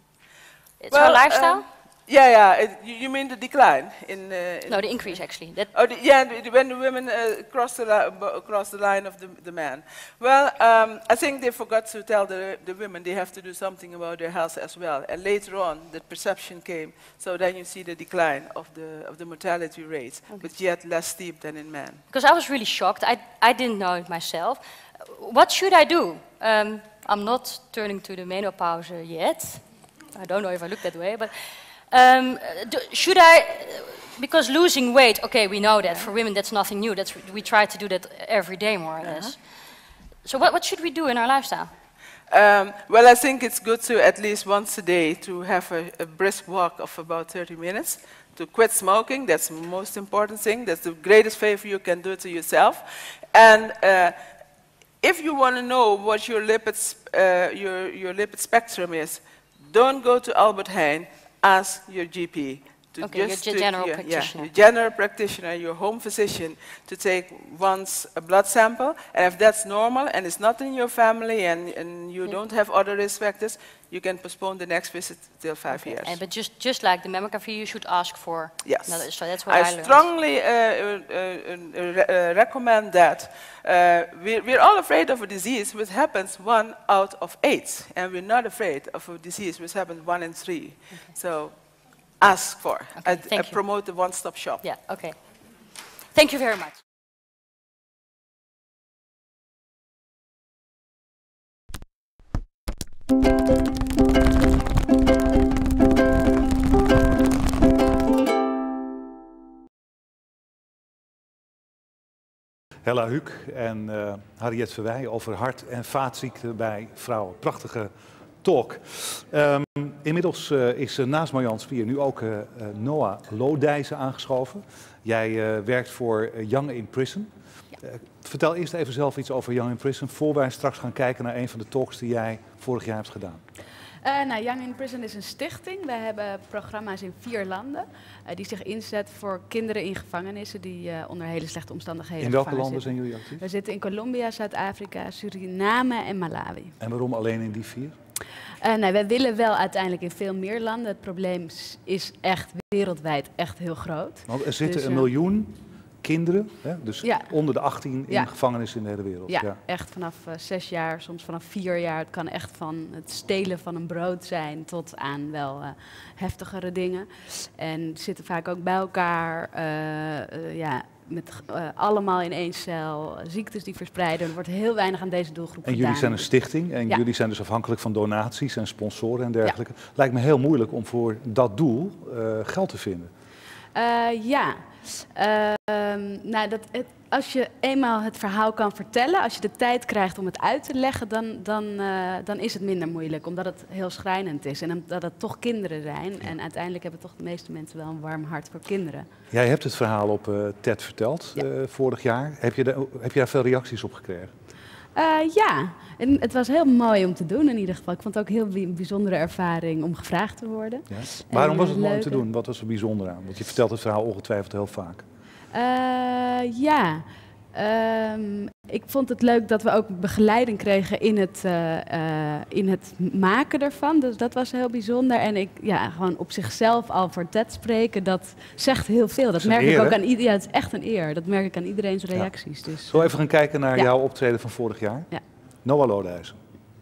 it's well, our lifestyle? Um, yeah, yeah. It, you, you mean the decline? In, uh, in no, the increase, actually. That oh, the, yeah, the, when the women uh, cross, the li cross the line of the, the man. Well, um, I think they forgot to tell the, the women they have to do something about their health as well. And later on, the perception came. So then you see the decline of the, of the mortality rates, okay. But yet less steep than in men. Because I was really shocked. I, I didn't know it myself. What should I do? Um, I'm not turning to the menopause yet. I don't know if I look that way, but... Um, do, should I, because losing weight, okay, we know that. For women, that's nothing new. That's, we try to do that every day, more or less. Uh-huh. So what, what should we do in our lifestyle? Um, well, I think it's good to at least once a day to have a, a brisk walk of about thirty minutes. To quit smoking, that's the most important thing. That's the greatest favor you can do to yourself. And uh, if you want to know what your lipids, uh, your, your lipid spectrum is, don't go to Albert Heijn. Ask your G P. To okay, just your to, general yeah, practitioner. Yeah, your general practitioner, your home physician, to take once a blood sample. And if that's normal and it's not in your family and, and you yeah. don't have other risk factors, you can postpone the next visit till five okay. years. And, but just, just like the mammography, you should ask for... Yes. Another, so that's what I, I learned. strongly uh, uh, uh, uh, recommend that. Uh, we're, we're all afraid of a disease which happens one out of eight. And we're not afraid of a disease which happens one in three. Okay. So ask for. Okay, I, thank I you. promote the one-stop shop. Yeah, okay. Thank you very much. Hella Huuk en uh, Harriet Verwij over hart- en vaatziekten bij vrouwen. Prachtige talk. Um, inmiddels uh, is uh, naast Marjan Spier nu ook uh, uh, Noah Lodijzen aangeschoven. Jij uh, werkt voor uh, Young in Prison. Ja. Uh, vertel eerst even zelf iets over Young in Prison, voor wij straks gaan kijken naar een van de talks die jij vorig jaar hebt gedaan. Uh, nou, Young in Prison is een stichting. We hebben programma's in vier landen uh, die zich inzetten voor kinderen in gevangenissen die uh, onder hele slechte omstandigheden In welke landen zitten. zijn jullie actief? We zitten in Colombia, Zuid-Afrika, Suriname en Malawi. En waarom alleen in die vier? Uh, nou, wij willen wel uiteindelijk in veel meer landen. Het probleem is echt wereldwijd echt heel groot. Want er zitten Dus, een uh, miljoen kinderen, hè, dus ja. onder de achttien in Ja. gevangenissen in de hele wereld. Ja, ja. echt vanaf uh, zes jaar, soms vanaf vier jaar. Het kan echt van het stelen van een brood zijn tot aan wel uh, heftigere dingen. En zitten vaak ook bij elkaar, uh, uh, ja, met uh, allemaal in één cel, ziektes die verspreiden. Er wordt heel weinig aan deze doelgroep En gedaan. jullie zijn een stichting en Ja. jullie zijn dus afhankelijk van donaties en sponsoren en dergelijke. Ja. Lijkt me heel moeilijk om voor dat doel uh, geld te vinden. Uh, ja, uh, um, nou, dat, het, als je eenmaal het verhaal kan vertellen, als je de tijd krijgt om het uit te leggen, dan, dan, uh, dan is het minder moeilijk, omdat het heel schrijnend is. En omdat het toch kinderen zijn. En uiteindelijk hebben toch de meeste mensen wel een warm hart voor kinderen. Jij hebt het verhaal op uh, TED verteld, ja. uh, vorig jaar. Heb je, de, heb je daar veel reacties op gekregen? Uh, ja, en het was heel mooi om te doen in ieder geval. Ik vond het ook een heel bijzondere ervaring om gevraagd te worden. Ja. Waarom was het uh, mooi leuke... om te doen? Wat was er bijzonder aan? Want je vertelt het verhaal ongetwijfeld heel vaak. Uh, ja, um, ik vond het leuk dat we ook begeleiding kregen in het, uh, uh, in het maken ervan. Dus dat was heel bijzonder. En ik, ja, gewoon op zichzelf al voor TED spreken, dat zegt heel veel. Dat merk eer, ik ook hè? aan iedereen. Ja, het is echt een eer. Dat merk ik aan iedereen's reacties. Ja. Dus, Zullen we even gaan kijken naar ja. jouw optreden van vorig jaar? Ja. Noah Lodehuizen.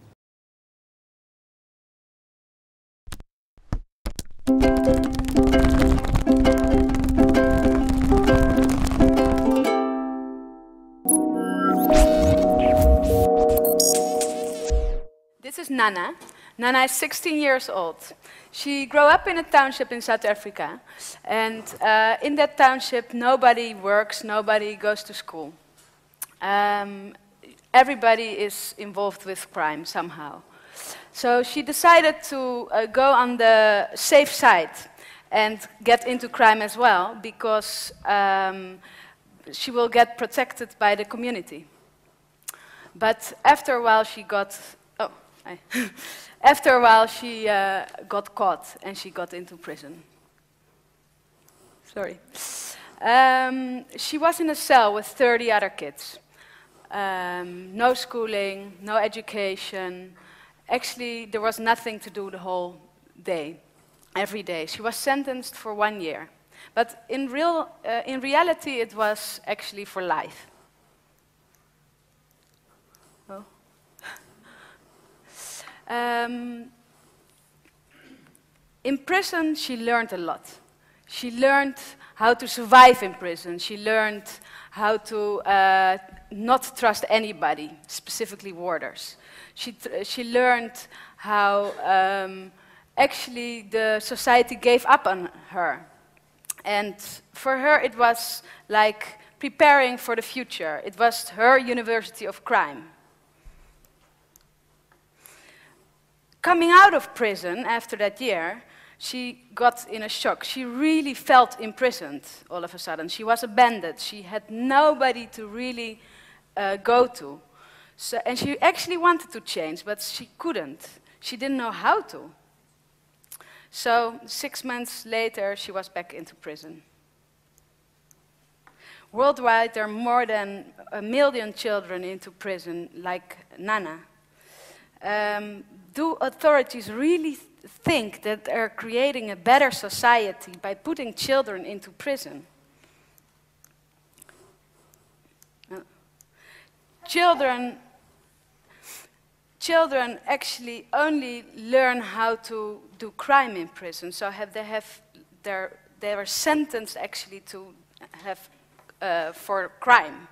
This is Nana. Nana is sixteen years old. She grew up in a township in South Africa. And uh, in that township, nobody works, nobody goes to school. Um, everybody is involved with crime somehow. So she decided to uh, go on the safe side and get into crime as well, because um, she will get protected by the community. But after a while she got, oh, after a while she uh, got caught and she got into prison. Sorry. Um, she was in a cell with thirty other kids. Um, no schooling, no education. Actually, there was nothing to do the whole day, every day. She was sentenced for one year. But in, real, uh, in reality, it was actually for life. Oh. um, in prison, she learned a lot. She learned how to survive in prison. She learned how to uh, not trust anybody, specifically warders. She, she learned how um, actually the society gave up on her. And for her it was like preparing for the future. It was her university of crime. Coming out of prison after that year, she got in a shock. She really felt imprisoned all of a sudden. She was abandoned. She had nobody to really uh, go to. So, and she actually wanted to change, but she couldn't. She didn't know how to. So six months later, she was back into prison. Worldwide, there are more than a million children into prison, like Nana. Um, do authorities really th think that they're creating a better society by putting children into prison? Uh, children, children actually only learn how to do crime in prison, so have they have their, they are sentenced actually to have uh, for crime.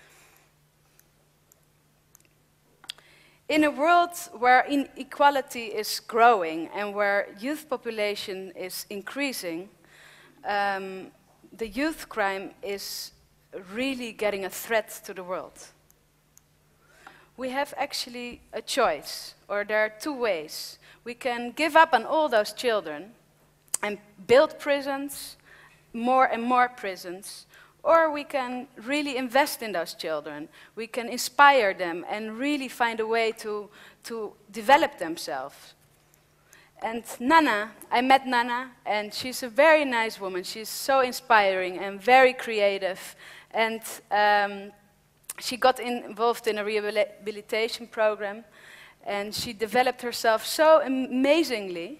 In a world where inequality is growing and where youth population is increasing, um, the youth crime is really getting a threat to the world. We have actually a choice, or there are two ways. We can give up on all those children and build prisons, more and more prisons, or we can really invest in those children. We can inspire them and really find a way to, to develop themselves. And Nana, I met Nana, and she's a very nice woman. She's so inspiring and very creative. And um, she got in, involved in a rehabilitation program, and she developed herself so amazingly.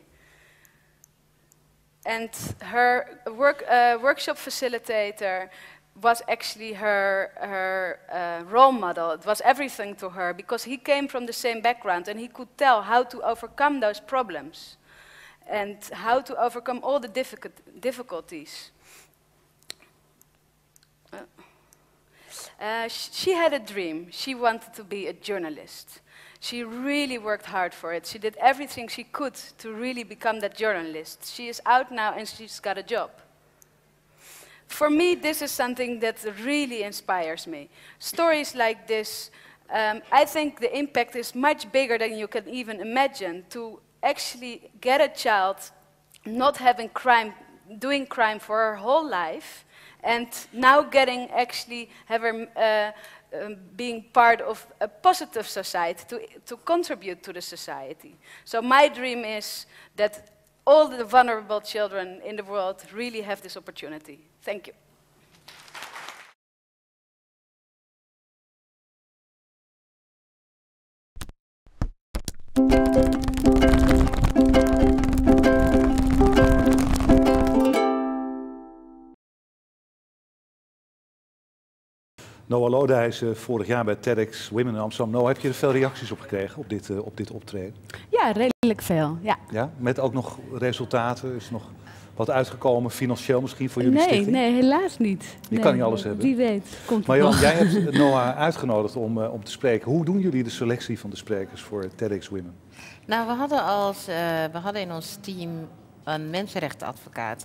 And her work, uh, workshop facilitator was actually her, her uh, role model. It was everything to her, because he came from the same background, and he could tell how to overcome those problems and how to overcome all the difficult, difficulties. Uh, uh, sh she had a dream. She wanted to be a journalist. She really worked hard for it. She did everything she could to really become that journalist. She is out now and she's got a job. For me, this is something that really inspires me. Stories like this, um, I think the impact is much bigger than you can even imagine. To actually get a child not having crime, doing crime for her whole life, and now getting actually have her uh, um, being part of a positive society, to, to contribute to the society. So my dream is that all the vulnerable children in the world really have this opportunity. Thank you. Noah Loda, hij is uh, vorig jaar bij TEDx Women in Amsterdam. Noah, heb je er veel reacties op gekregen op dit, uh, op dit optreden? Ja, redelijk veel, ja. Ja. Met ook nog resultaten? Is er nog wat uitgekomen, financieel misschien voor jullie nee, stichting? Nee, helaas niet. Je nee, kan niet alles hebben. Wie weet, komt maar het Jan, nog. jij hebt Noah uitgenodigd om, uh, om te spreken. Hoe doen jullie de selectie van de sprekers voor TEDx Women? Nou, we hadden, als, uh, we hadden in ons team een mensenrechtenadvocaat.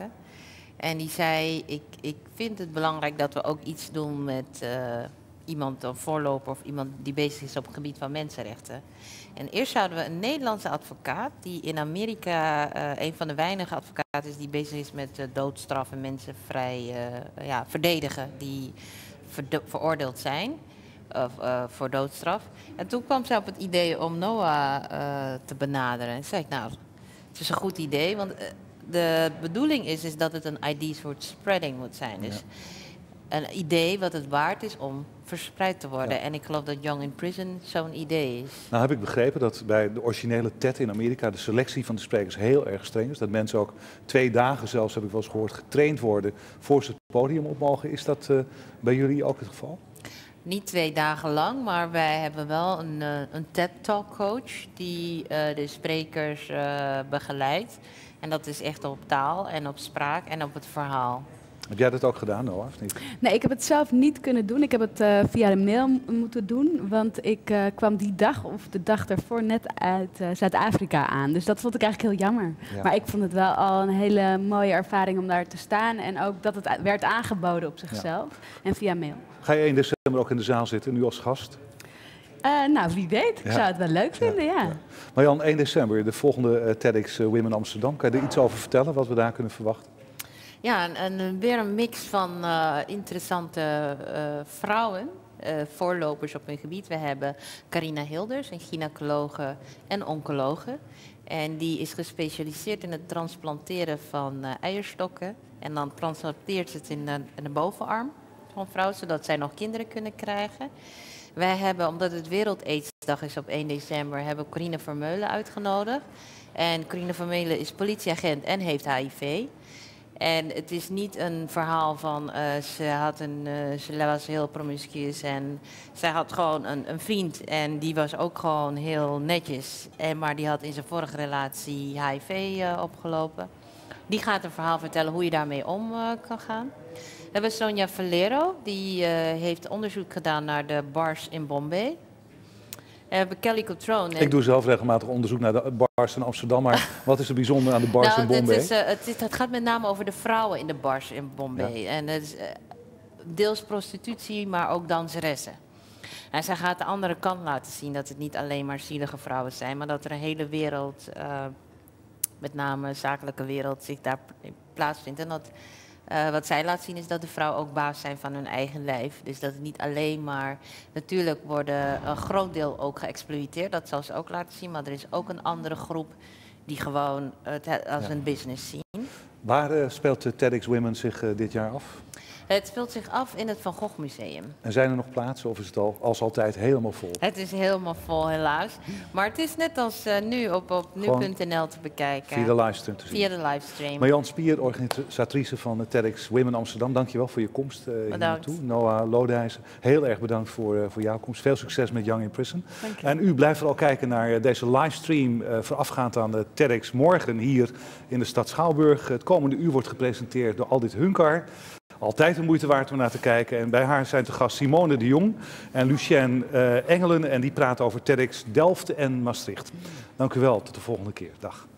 En die zei, ik, ik vind het belangrijk dat we ook iets doen met uh, iemand, een voorloper of iemand die bezig is op het gebied van mensenrechten. En eerst hadden we een Nederlandse advocaat die in Amerika uh, een van de weinige advocaten is die bezig is met uh, doodstraf en mensen vrij uh, ja, verdedigen die veroordeeld zijn uh, uh, voor doodstraf. En toen kwam zij op het idee om Noah uh, te benaderen. En zei ik, nou, het is een goed idee, want uh, de bedoeling is, is dat het een idee soort spreading moet zijn. Dus ja. Een idee wat het waard is om verspreid te worden. Ja. En ik geloof dat Young in Prison zo'n idee is. Nou heb ik begrepen dat bij de originele TED in Amerika de selectie van de sprekers heel erg streng is. Dat mensen ook twee dagen zelfs, heb ik wel eens gehoord, getraind worden voor ze het podium op mogen. Is dat uh, bij jullie ook het geval? Niet twee dagen lang, maar wij hebben wel een, uh, een TED-talk coach die uh, de sprekers uh, begeleidt. En dat is echt op taal en op spraak en op het verhaal. Heb jij dat ook gedaan, Noah, of niet? Nee, ik heb het zelf niet kunnen doen. Ik heb het uh, via de mail moeten doen, want ik uh, kwam die dag of de dag daarvoor net uit uh, Zuid-Afrika aan. Dus dat vond ik eigenlijk heel jammer. Ja. Maar ik vond het wel al een hele mooie ervaring om daar te staan en ook dat het werd aangeboden op zichzelf ja. en via mail. Ga je één december ook in de zaal zitten, nu als gast? Uh, nou, wie weet. Ik ja. zou het wel leuk vinden, ja. ja. ja. Maar Jan, één december, de volgende uh, TEDx uh, Women Amsterdam. Kan je er iets over vertellen, wat we daar kunnen verwachten? Ja, een, een, weer een mix van uh, interessante uh, vrouwen, uh, voorlopers op hun gebied. We hebben Carina Hilders, een gynaecologe en oncologe. En die is gespecialiseerd in het transplanteren van uh, eierstokken. En dan transplanteert ze het in de, in de bovenarm van vrouwen, zodat zij nog kinderen kunnen krijgen. Wij hebben, omdat het Wereld-Aidsdag is op één december, hebben we Corine Vermeulen uitgenodigd. En Corine Vermeulen is politieagent en heeft H I V. En het is niet een verhaal van, uh, ze, had een, uh, ze was heel promiscuus en zij had gewoon een, een vriend en die was ook gewoon heel netjes. En, maar die had in zijn vorige relatie H I V uh, opgelopen. Die gaat een verhaal vertellen hoe je daarmee om uh, kan gaan. We hebben Sonja Valero, die uh, heeft onderzoek gedaan naar de bars in Bombay. We hebben Kelly Cutrone. Ik doe zelf regelmatig onderzoek naar de bars in Amsterdam, maar wat is er bijzonder aan de bars nou, in Bombay? Het, is, uh, het, is, het gaat met name over de vrouwen in de bars in Bombay. Ja. En het is uh, deels prostitutie, maar ook danseressen. En zij gaat de andere kant laten zien, dat het niet alleen maar zielige vrouwen zijn, maar dat er een hele wereld, uh, met name zakelijke wereld, zich daar plaatsvindt. En dat Uh, wat zij laat zien is dat de vrouwen ook baas zijn van hun eigen lijf. Dus dat het niet alleen maar... Natuurlijk worden een groot deel ook geëxploiteerd. Dat zal ze ook laten zien. Maar er is ook een andere groep die gewoon het als ja. een business zien. Waar uh, speelt de TEDx Women zich uh, dit jaar af? Het speelt zich af in het Van Gogh Museum. En zijn er nog plaatsen of is het al als altijd helemaal vol? Het is helemaal vol helaas. Maar het is net als uh, nu op, op nu punt n l te bekijken. Via de livestream te zien. Via de livestream. Marjan Spier, organisatrice van de TEDx Women Amsterdam. Dankjewel voor je komst uh, hier naartoe. Noah Lodijzen, heel erg bedankt voor, uh, voor jouw komst. Veel succes met Young in Prison. En u blijft vooral kijken naar uh, deze livestream uh, voorafgaand aan de TEDx morgen hier in de stad Schouwburg. Het komende uur wordt gepresenteerd door Aldit Hunkar. Altijd een moeite waard om naar te kijken. En bij haar zijn te gast Simone de Jong en Lucien uh, Engelen. En die praten over TEDx Delft en Maastricht. Dank u wel, tot de volgende keer. Dag.